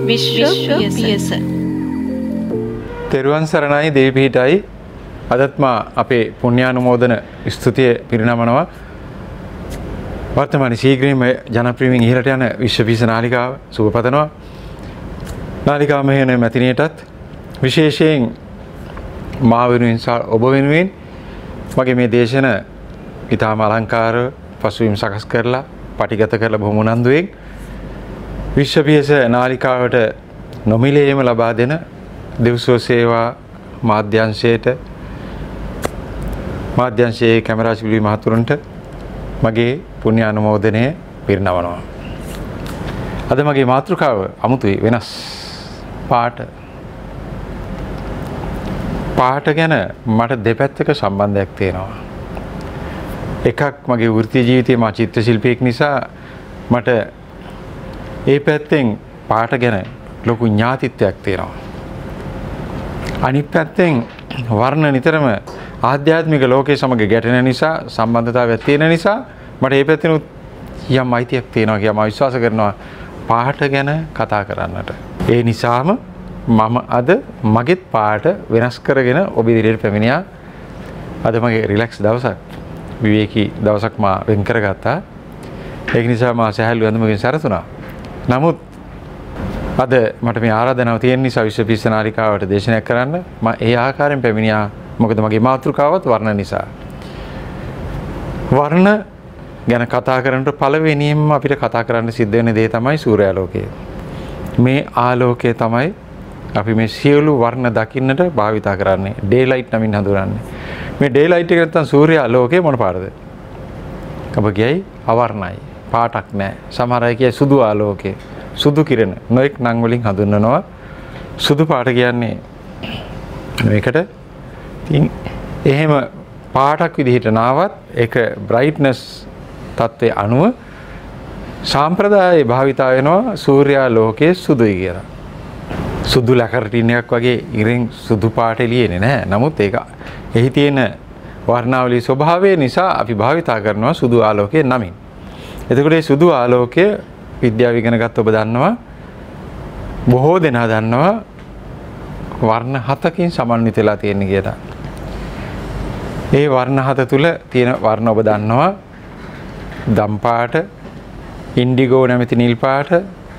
විශ්ව පියස තෙරුවන් සරණයි දෙවි පිහිටයි අදත් මා අපේ පුණ්‍යානුමෝදන ස්තුතිය පිරිනමනවා වර්තමාන ශීඝ්‍රයෙන්ම ජනප්‍රියමින් ඉහළට යන විශ්ව පියස නාලිකාව සුබපතනවා නාලිකාව මෙහෙන මැතිණියටත් විශේෂයෙන් මා වෙනුවෙන් ඔබ වෙනුවෙන් මගේ මේ දේශන ඉතාම අලංකාරව පසුබිම් සකස් කරලා පටිගත කරලා බොහොම උනන්දුවෙන් විශ්ව පියස නාලිකාවට නොමිලේම ලබා දෙන දෙව්සෝ සේවා මාධ්‍යංශයේ කැමරා ශිල්පී මහතුරුන්ට මගේ පුණ්‍ය අනුමෝදනය පිරිනමනවා. අද මගේ මාතෘකාව අමුතුයි වෙනස් පාට ගැන මට දෙපැත්තක සම්බන්ධයක් තියෙනවා. එකක් මගේ වෘත්ති ජීවිතයේ මා චිත්‍ර ශිල්පියෙක් නිසා මට ඒ පැත්තෙන් පාට ගැන ලොකු ඥාතිත්වයක් තියෙනවා. අනිත් පැත්තෙන් වර්ණ නිතරම ආධ්‍යාත්මික ලෝකයේ සමග ගැටෙන නිසා සම්බන්ධතාවයක් තියෙන නිසා මට මේ පැත්තෙනුත් යම් අයිතියක් තියෙනවා කියලා මම විශ්වාස කරනවා පාට ගැන කතා කරන්නට. ඒ නිසාම මම අද මගේත් පාට වෙනස් කරගෙන ඔබ ඉදිරියට පැමිණියා. අද මගේ රිලැක්ස් දවසක් විවේකී දවසක් මා වෙන් කරගත්තා. ඒක නිසා මා සැහැල්ලු ඇඳුමකින් සැරසුණා. නමුත් අද මට මේ ආරාධනාව තියෙන නිසා විශ්ව පියස නාලිකාවට දේශනයක් කරන්න මම ඒ ආකාරයෙන් පැමිණියා. මොකද මගේ මාතෘකාවත් වර්ණ නිසා. වර්ණ ගැන කතා කරනකොට පළවෙනියෙන්ම අපිට කතා කරන්න සිද්ධ වෙන දේ තමයි සූර්යාලෝකය. මේ ආලෝකය තමයි අපි මේ සියලු වර්ණ දකින්නට භාවිතා කරන්නේ. ඩේ ලයිට් නමින් හඳුන්වන්නේ. මේ ඩේ ලයිට් එක නැත්තම් සූර්යාලෝකය මොන පාටද? ඔබ කියයි අවර්ණයි. පාටක් නැහැ. සමහර අය කියයි සුදු ආලෝකය. සුදු කිරණ නොඑක් නම් වලින් හඳුන්වනවා. සුදු පාට කියන්නේ මේකට ඉතින් එහෙම පාටක් විදිහට නාවත් ඒක බ්‍රයිට්නස් තත්ත්වයේ අනුව සාම්ප්‍රදායේ භාවිතා වෙනවා සූර්යාලෝකයේ සුදුයි කියලා. සුදු ලැකරටින් එකක් වගේ ඉරෙන් සුදු පාට එළියෙන්නේ නැහැ. නමුත් ඒක එහි තියෙන වර්ණාවලී ස්වභාවය නිසා අපි භාවිතා කරනවා සුදු ආලෝකයේ නමින්. එතකොට මේ සුදු ආලෝකය විද්‍යාව ඉගෙන ගත්ත ඔබ දන්නවා බොහෝ දෙනා දන්නවා වර්ණ 7කින් සමන්විත වෙලා තියෙන කියලා. ඒ වර්ණ 7 තුල තියෙන වර්ණ ඔබ දන්නවා දම් පාට, ඉන්ඩිගෝ නැමැති නිල් පාට,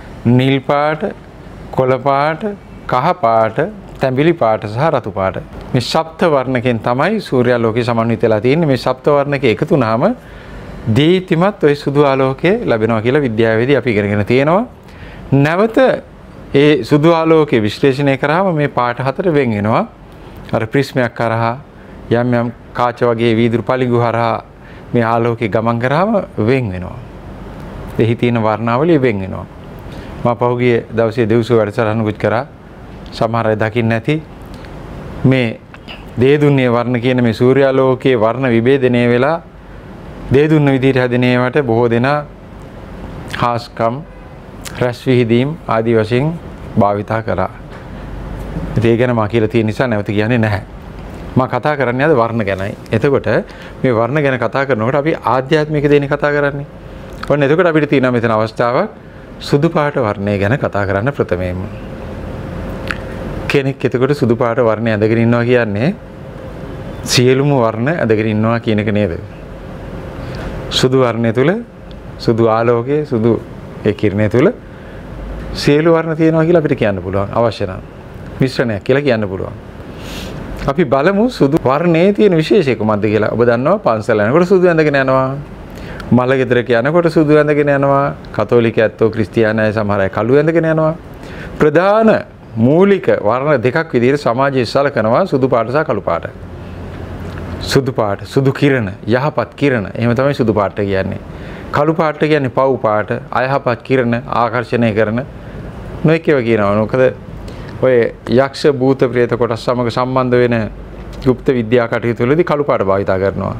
කොළ පාට, කහ පාට, තැඹිලි පාට සහ රතු පාට. මේ සප්ත වර්ණකෙන් තමයි සූර්යාලෝකය සමන්විත වෙලා තියෙන්නේ. මේ සප්ත වර්ණක එකතු වුනහම දීප්තිමත් ඔය සුදු ආලෝකය ලැබෙනවා කියලා විද්‍යාවේදී අපි ඉගෙනගෙන තියෙනවා. නැවත ඒ සුදු ආලෝකය විශ්ලේෂණය කරාම මේ පාට හතර වෙන් වෙනවා. අර ප්‍රිස්මයක් කරහා යම් යම් කාච වගේ වීදුරු පලිඟු හරහා මේ ආලෝකය ගමන් කරාම වෙන් වෙනවා. එහි තියෙන වර්ණාවලිය වෙන් වෙනවා. මම පහුගිය දවසේ දෙව්සෝ වැඩසටහනකුත් කරා. සමහර අය දකින්න නැති මේ දේදුන්නේ වර්ණ කියන මේ සූර්යාලෝකයේ වර්ණ විභේදනය වෙලා දේදුන්න විදිහට හැදෙන ඒවාට බොහෝ දෙනා හාස්කම් රැස් විහිදීම් ආදී වශයෙන් භාවිතා කරා. ඒ ගැන මා කියලා තියෙන නිසා නැවත කියන්නේ නැහැ. මම කතා කරන්නේ අද වර්ණ ගැනයි. එතකොට මේ වර්ණ ගැන කතා කරනකොට අපි ආධ්‍යාත්මික දේනේ කතා කරන්නේ. ඔන්න එතකොට අපිට තියෙනවා මෙතන අවස්ථාවක් සුදු පාට වර්ණය ගැන කතා කරන්න ප්‍රථමයෙන්ම. කෙනෙක් එතකොට සුදු පාට වර්ණය ඇඳගෙන ඉන්නවා කියන්නේ සියලුම වර්ණ ඇඳගෙන ඉන්නවා කියන එක නේද? සුදු වර්ණය තුල සුදු ආලෝකයේ සුදු ඒ කිරණය තුල සියලු වර්ණ තියෙනවා කියලා අපිට කියන්න පුළුවන් අවශ්‍ය නම් මිශ්‍රණයක් කියලා කියන්න පුළුවන්. අපි බලමු සුදු වර්ණයේ තියෙන විශේෂය කොහොමද කියලා. ඔබ දන්නවා පන්සල යනකොට සුදු ඇඳගෙන යනවා. මල ගෙදරක යනකොට සුදු ඇඳගෙන යනවා. කතෝලික ඇත්තෝ ක්‍රිස්තියානි අය සමහර අය කළු ඇඳගෙන යනවා. ප්‍රධාන මූලික වර්ණ දෙකක් විදිහට සමාජයේ සලකනවා සුදු පාට සහ කළු පාට. සුදු පාට සුදු කිරණ යහපත් කිරණ එහෙම තමයි සුදු පාට කියන්නේ. කළු පාට කියන්නේ පව් පාට අයහපත් කිරණ ආකර්ෂණය කරන නොඑක ඒවා කියනවා. මොකද ඔය යක්ෂ භූත ප්‍රේත කොටස් සමග සම්බන්ධ වෙන গুপ্ত විද්‍යා කටයුතු වලදී කළු පාට භාවිතා කරනවා.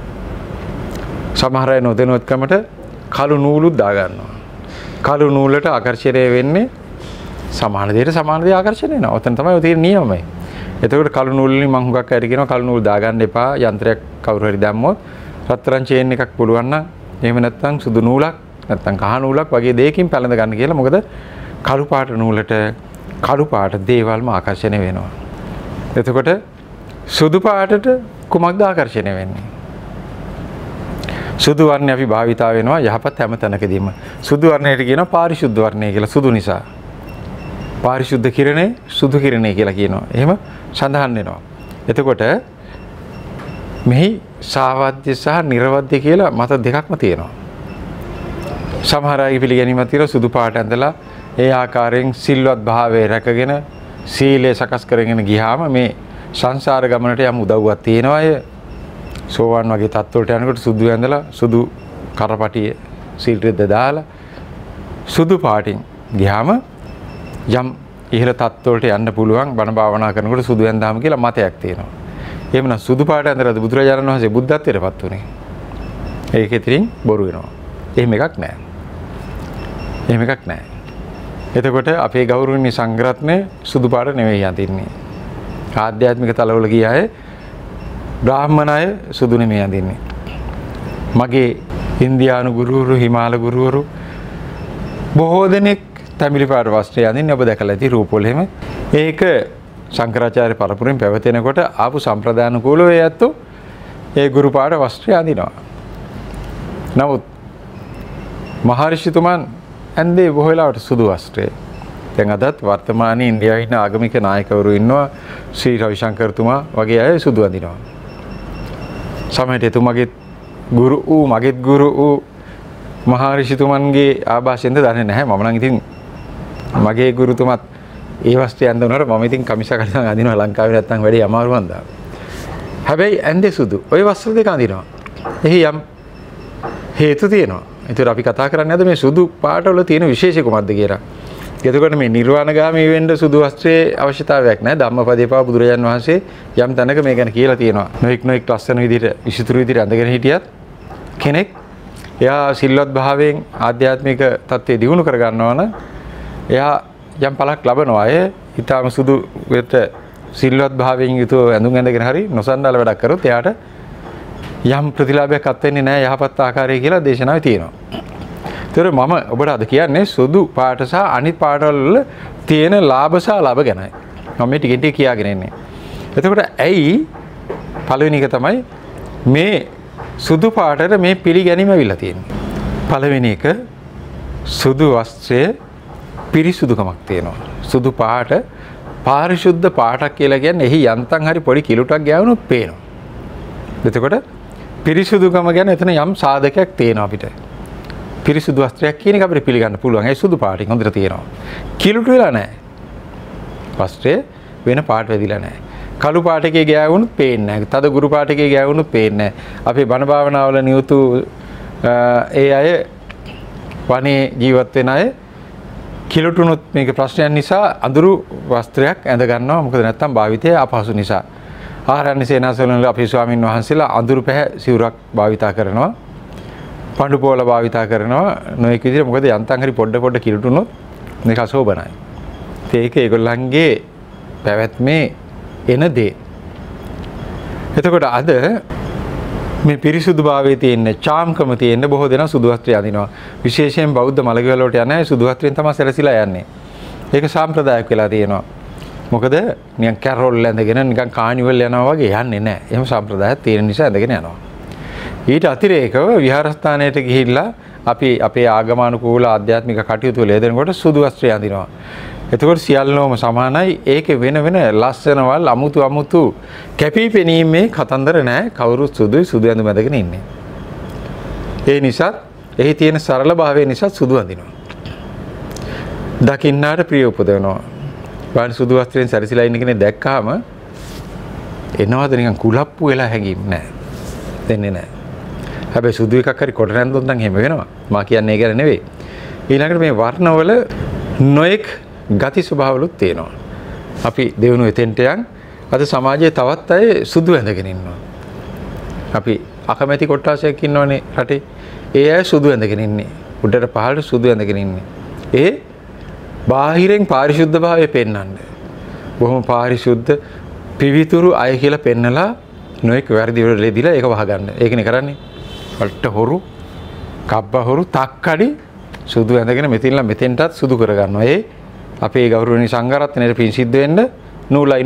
සමහර අය නොදැනුවත්කමට කළු නූලුත් දා ගන්නවා. කළු නූලට ආකර්ෂණය වෙන්නේ සමාන දෙයට සමාන දේ ආකර්ෂණය වෙනවා. ඔතන තමයි ඔය තියෙන නියමයි. එතකොට කළු නූල් වලින් මම හුඟක් අයට කියනවා කළු නූල් දාගන්න එපා. යන්ත්‍රයක් කවුරු හරි දැම්මොත් රත්තරන් චේන් එකක් පුළුවන් නම් එහෙම නැත්නම් සුදු නූලක් නැත්නම් කහ නූලක් වගේ දෙයකින් පැලඳ ගන්න කියලා. මොකද කළු පාට නූලට කළු පාට දේවල්ම ආකර්ෂණය වෙනවා. එතකොට සුදු පාටට කුමක්ද ආකර්ෂණය වෙන්නේ? සුදු වර්ණය අපි භාවිතා වෙනවා යහපත් හැම තැනකදීම. සුදු වර්ණයට කියනවා පාරිශුද්ධ වර්ණය කියලා. සුදු නිසා. පාරිශුද්ධ කිරණේ සුදු කිරණේ කියලා කියනවා. එහෙම සඳහන් වෙනවා. එතකොට මෙහි සාවද්‍ය සහ නිර්වද්‍ය කියලා මත දෙකක්ම තියෙනවා. සමහර අය පිළිගැනීමක් තියෙනවා සුදු පාට ඇඳලා ඒ ආකාරයෙන් සිල්වත් භාවය රැකගෙන සීලය සකස් කරගෙන ගියාම මේ සංසාර ගමනට යම් උදව්වක් තියෙනවා. අය සෝවාන් වගේ තත්ත්වයට යනකොට සුදු ඇඳලා සුදු කරපටිය සීල් රෙද්ද දාලා සුදු පාටින් ගියාම යම් ඉහළ තත්ත්වයට යන්න පුළුවන් බණ භාවනා කරනකොට සුදු ඇඳාම කියලා මතයක් තියෙනවා. එහෙමනම් සුදු පාට ඇඳලාද බුදුරජාණන් වහන්සේ බුද්ධත්වයටපත් උනේ? ඒක ඉතින් බොරු වෙනවා. එහෙම එකක් නැහැ. එහෙම එකක් නැහැ. එතකොට අපේ ගෞරවනීය සංඝරත්නය සුදු පාට නෙවෙයි අඳින්නේ. ආධ්‍යාත්මික තලවල ගිය අය බ්‍රාහ්මණ අය සුදු නෙමෙයි අඳින්නේ. මගේ ඉන්දියානු ගුරුවරු හිමාල ගුරුවරු බොහෝ දෙනෙක් තමිලි පාට වස්ත්‍රය අඳින්නේ. ඔබ දැකලා ඇති රූපවල එහෙම. ඒක ශංකරාචාර්ය පරපුරෙන් පැවතෙනකොට ආපු සම්ප්‍රදාන කූලව ඒ ඇත්තෝ ඒ ගුරු පාට වස්ත්‍රය අඳිනවා. නමුත් මහර්ෂිතුමන් ඇන්දේ බොහෝ වෙලාවට සුදු වස්ත්‍රය. දැන් අදත් වර්තමානයේ ඉන්දියාවේ ඉන්න ආගමික නායකවරු ඉන්නවා. ශ්‍රී රවිශංකරතුමා වගේ අය සුදු අඳිනවා. සමහරට එතුමාගේ ගුරු වූ මගේත් ගුරු වූ මහර්ෂිතුමන්ගේ ආభాෂයෙන්ද දන්නේ නැහැ. මම නම් ඉතින් මගේ ගුරුතුමත් ඒ වස්ත්‍රය අඳිනවර මම ඉතින් කමිස කඩන අඳිනවා ලංකාවේ නැත්තම් වැඩි අමාරු වන්දා. හැබැයි ඇන්දේ සුදු. ওই වස්ත්‍ර දෙක අඳිනවා. එහි යම් හේතු තියෙනවා. ඒතර අපි කතා කරන්නේ අද මේ සුදු පාටවල තියෙන විශේෂය කොහොමද කියලා. එතකොට මේ නිර්වාණගාමී වෙන්න සුදු වස්ත්‍රයේ අවශ්‍යතාවයක් නැහැ. ධම්මපදයේ පවා බුදුරජාන් වහන්සේ යම් තැනක මේ ගැන කියලා තියෙනවා. නොඑක් ලස්සන විදිහට විසිතුරු විදිහට අඳගෙන හිටියත් කෙනෙක් එයා සිල්වත් භාවයෙන් ආධ්‍යාත්මික தත්ත්වය දියුණු කර ගන්නවා නම් එයා යම් පළක් ලබනවා. ඒ ඊටාම සුදු වෙත සිල්වත් භාවයෙන් යුතුව ඇඳුම් ඇඳගෙන හරි නොසන්ඩාල වැඩක් කරොත් එයාට යම් ප්‍රතිලාභයක් අත් වෙන්නේ නැහැ යහපත් ආකාරය කියලා දේශනාවේ තියෙනවා. ඒතර මම ඔබට අද කියන්නේ සුදු පාට සහ අනිත් පාටවල තියෙන ලාභ සහ ලාභ ගැනයි. මම මේ ටිකෙන් ටික කියාගෙන ඉන්නේ. එතකොට ඇයි පළවෙනි එක තමයි මේ සුදු පාටට මේ පිළිගැනීම අවිලා තියෙන්නේ. පළවෙනි එක සුදු වස්ත්‍රයේ පිරිසුදුකමක් තියෙනවා. සුදු පාට පාරිශුද්ධ පාටක් කියලා කියන්නේ එහි යන්තම් හරි පොඩි කිලුටක් ගෑවුනොත් පේනවා. එතකොට පිරිසුදුකම ගැන එතන යම් සාධකයක් තියෙනවා අපිට. පිරිසුදු වස්ත්‍රයක් කියන එක අපිට පිළිගන්න පුළුවන්. ඒ සුදු පාටින් හොඳට තියෙනවා. කිලුට වෙලා නැහැ. වස්ත්‍රය වෙන පාට වැදිලා නැහැ. කළු පාටකේ ගෑවුනොත් පේන්නේ නැහැ. තද ගුරු පාටකේ ගෑවුනොත් පේන්නේ නැහැ. අපේ බණ භාවනාවල නියුතු ඒ අය වනේ ජීවත් වෙන අය කිලුටුනොත් මේක ප්‍රශ්නයක් නිසා අඳුරු වස්ත්‍රයක් ඇඳ ගන්නවා. මොකද නැත්තම් භාවිතය අපහසු නිසා. ආරණ්‍ය සේනාසවල අපේ ස්වාමින් වහන්සේලා අඳුරු පැහැ සිවුරක් භාවිතා කරනවා. පඬු පොළ භාවිතා කරනවා. නොඑක විදිහට මොකද යන්තම් හරි පොඩ කිලුටුනොත් මේක අශෝභනයි. ඒක ඒගොල්ලන්ගේ පැවැත්මේ එන දේ. එතකොට අද මේ පිරිසුදු භාවයේ තියෙන චාම්කම තියෙන බොහෝ දෙනා සුදු වස්ත්‍රය අඳිනවා. විශේෂයෙන් බෞද්ධ මළගෙවල් වලට යන අය සුදු වස්ත්‍රයෙන් තමයි සැරසිලා යන්නේ. ඒක සාම්ප්‍රදායික වෙලා තියෙනවා. මොකද නිකන් කැරෝල් ඇඳගෙන නිකන් කානිවල් යනවා වගේ යන්නේ නැහැ. එහෙම සාම්ප්‍රදායක් තියෙන නිසා ඇඳගෙන යනවා. ඊට අතිරේකව විහාරස්ථානයට ගිහිල්ලා අපි අපේ ආගමනුකූල ආධ්‍යාත්මික කටයුතු වල යෙදෙනකොට සුදු වස්ත්‍රය අඳිනවා. එතකොට සියල්ලෝම සමානයි. ඒකේ වෙන ලස්සනවල් අමුතු කැපිපෙනීමේ කතන්දර නැහැ. කවුරුත් සුදු ඇඳුම ඇඳගෙන ඉන්නේ. ඒ නිසා එහි තියෙන සරල භාවය නිසා සුදු අඳිනවා. දකින්නාට ප්‍රිය උපදවනවා. බලන්න සුදු වස්ත්‍රයෙන් සැරසිලා ඉන්න කෙනෙක් දැක්කාම එනවාද නිකන් කුලප්පු වෙලා හැංගීම් නැහැ. දෙන්නේ නැහැ. හැබැයි සුදු එකක් හරි කොට නැන්දොත් නම් එහෙම වෙනවා. මා කියන්නේ ඒක නෙවෙයි. ඊළඟට මේ වර්ණවල නොඑක් ගති ස්වභාවලුත් තියෙනවා. අපි දෙවනු එතෙන්ට යන් අද සමාජයේ තවත් අය සුදු ඇඳගෙන ඉන්නවා. අපි අකමැති කොට්ටාසයක් ඉන්නවනේ රටේ. ඒ අය සුදු ඇඳගෙන ඉන්නේ. උඩට පහළට සුදු ඇඳගෙන ඉන්නේ. ඒ බාහිරෙන් පාරිශුද්ධ භාවය පෙන්වන්නේ. බොහොම පාරිශුද්ධ පිවිතුරු අය කියලා පෙන්නලා නොඑක් වැරදි වල ලෙදිලා ඒක වහගන්න. ඒකනේ කරන්නේ. වලට හොරු, කබ්බ හොරු, තක්කඩි සුදු ඇඳගෙන මෙතෙන්ලා මෙතෙන්ටත් සුදු කරගන්නවා. ඒ අපේ ගෞරවනීය සංඝරත්නයේ පින් සිද්ධ වෙන්න නූලයි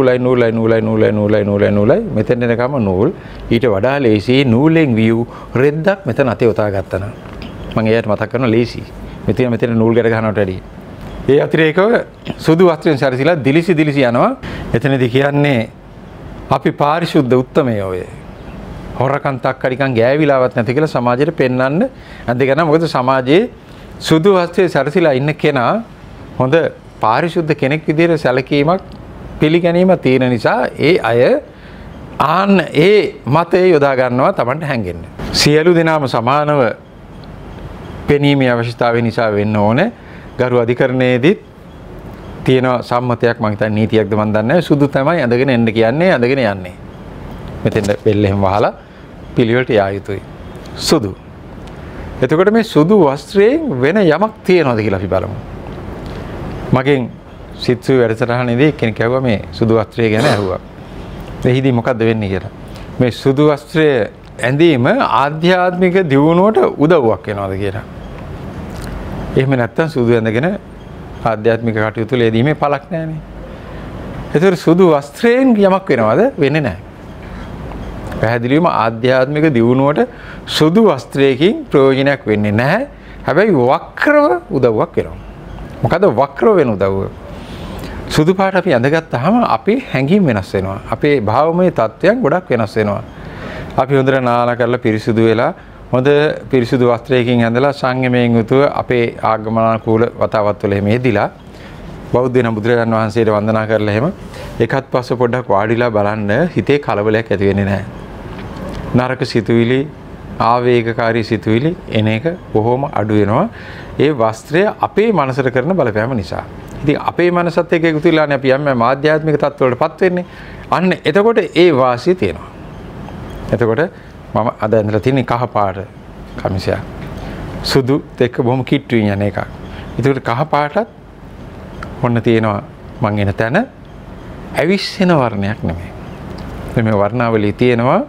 මෙතෙන් එනකම නූල් ඊට වඩා ලේසි නූලෙන් වියු රෙද්දක් මෙතන අතේ උතා ගත්තා නම් මම එයාට මතක් කරනවා ලේසි මෙතන නූල් ගැට ගන්නවට වැඩියි ඒ අතිරේකව සුදු වස්ත්‍රයෙන් සැරසිලා දිලිසි යනවා එතනදී කියන්නේ අපි පාරිශුද්ධ උත්තමයෝ ඔය හොරකම් තක්කඩිකම් ගෑවිලාවත් නැති කියලා සමාජයට පෙන්වන්න ඇඳගෙන මොකද සමාජයේ සුදු වස්ත්‍රයේ සැරසිලා ඉන්න කෙනා හොඳ පාරිශුද්ධ කෙනෙක් විදිහට සැලකීමක් පිළිගැනීම තියෙන නිසා ඒ අය ආන්න ඒ මතය යොදා ගන්නවා Tamanට හැංගෙන්න. සියලු දෙනාම සමානව පෙනීමේ අවශ්‍යතාවය නිසා වෙන්න ඕනේ. ගරු අධිකරණයේදී තියෙන සම්මතයක් මම හිතන්නේ නීතියක්ද මන් දන්නේ නැහැ. සුදු තමයි ඇඳගෙන එන්න කියන්නේ ඇඳගෙන යන්නේ. මෙතෙන් බෙල්ලෙන් වහලා පිළිවෙලට යා යුතුයි. සුදු. එතකොට මේ සුදු වස්ත්‍රයෙන් වෙන යමක් තියෙනවද කියලා අපි බලමු. මගෙන් සිත්සු වැඩසටහනේදී කෙනෙක් ඇහුවා මේ සුදු වස්ත්‍රය ගැන ඇහුවා. එහිදී මොකද්ද වෙන්නේ කියලා. මේ සුදු වස්ත්‍රය ඇඳීම ආධ්‍යාත්මික දියුණුවට උදව්වක් වෙනවද කියලා. එහෙම නැත්නම් සුදු ඇඳගෙන ආධ්‍යාත්මික කටයුතු ලේදීමේ පළක් නැහැනේ. ඒතර සුදු වස්ත්‍රයෙන් යමක් වෙනවද? වෙන්නේ නැහැ. පැහැදිලිවම ආධ්‍යාත්මික දියුණුවට සුදු වස්ත්‍රයකින් ප්‍රයෝජනයක් වෙන්නේ නැහැ. හැබැයි වක්‍රව උදව්වක් වෙනවා. මොකද වක්‍රව වෙන උදව්ව? සුදු පාට අපි ඇඳගත්තාම අපේ හැඟීම් වෙනස් වෙනවා. අපේ භාවමය තත්ත්වයන් ගොඩක් වෙනස් වෙනවා. අපි හොඳට නාලා කරලා පිරිසිදු වෙලා හොඳ පිරිසිදු වස්ත්‍රයකින් ඇඳලා සංයමයෙන් යුතුව අපේ ආගමනානුකූල වතාවත් වල එහෙම යෙදිලා බෞද්ධ වෙන බුදුරජාණන් වහන්සේට වන්දනා කරලා එහෙම එකත් පස්ස පොඩ්ඩක් වාඩිලා බලන්න හිතේ කලබලයක් ඇති වෙන්නේ නැහැ. නරක සිතුවිලි ආවේගකාරී සිතුවිලි එන එක බොහොම අඩු වෙනවා. ඒ වස්ත්‍රය අපේ මනසට කරන බලපෑම නිසා. ඉතින් අපේ මනසත් එක්ක එකතු වෙලානේ අපි යම් ආධ්‍යාත්මික තත්ත්වවලටපත් වෙන්නේ. අන්න එතකොට ඒ වාසිය තියෙනවා. එතකොට මම අද ඇඳලා තියෙන කහ පාට කමිසයක්. සුදුත් එක්ක බොහොම කිට්ටුවෙන් යන එකක්. ඒකට කහ පාටත් ඔන්න තියෙනවා මං එන තැන ඇවිස්සෙන වර්ණයක් නෙමෙයි. මේ වර්ණාවලිය තියෙනවා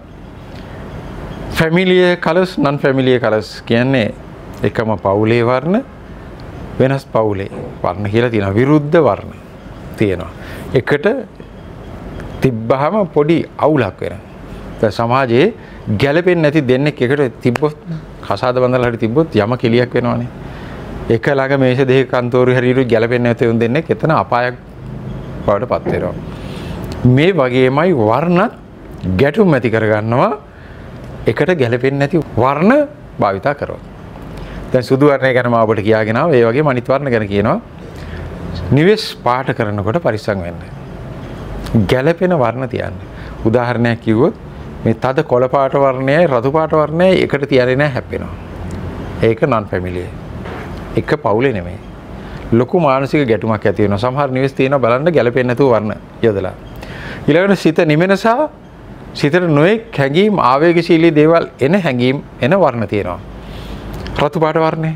familiar colors non familiar colors කියන්නේ එකම පවුලේ වර්ණ වෙනස් පවුලේ වර්ණ කියලා තියෙනවා. විරුද්ධ වර්ණ තියෙනවා. එකට තිබ්බහම පොඩි අවුලක් වෙනවා. දැන් සමාජයේ ගැළපෙන්නේ නැති දෙන්නෙක් එකට තිබ්බොත් කසාද බඳලා හරි තිබ්බොත් යම කෙලියක් වෙනවනේ. එක ළඟ මේෂ දෙක කන්තෝරු හැරියට ගැළපෙන්නේ නැති උන් දෙන්නෙක් එතන අපායක් බවටපත් වෙනවා. මේ වගේමයි වර්ණත් ගැටුම් ඇති කරගන්නවා. එකට ගැළපෙන්නේ නැති වර්ණ භාවිතා කරනවා. දැන් සුදු වර්ණය ගැන මම ඔබට කියාගෙන ආවා. ඒ වගේම අනිත් වර්ණ ගැන කියනවා. නිවෙස් පාට කරනකොට පරිස්සම් වෙන්න. ගැළපෙන වර්ණ තියන්න. උදාහරණයක් කිව්වොත් මේ තද කොළ පාට වර්ණයයි රතු පාට වර්ණයයි එකට තියන්නේ නැහැ හැප්පෙනවා. ඒක non familiar. එක පවුලේ නෙමෙයි. ලොකු මානසික ගැටුමක් ඇති වෙනවා. සමහර නිවෙස් තියෙනවා බලන්න ගැළපෙන්නේ නැතුව වර්ණ යොදලා. ඊළඟට සිත නිමෙන සහ සිතට නොයෙක් හැඟීම් ආවේගශීලී දේවල් එන හැඟීම් එන වර්ණ තියෙනවා. රතු පාට වර්ණය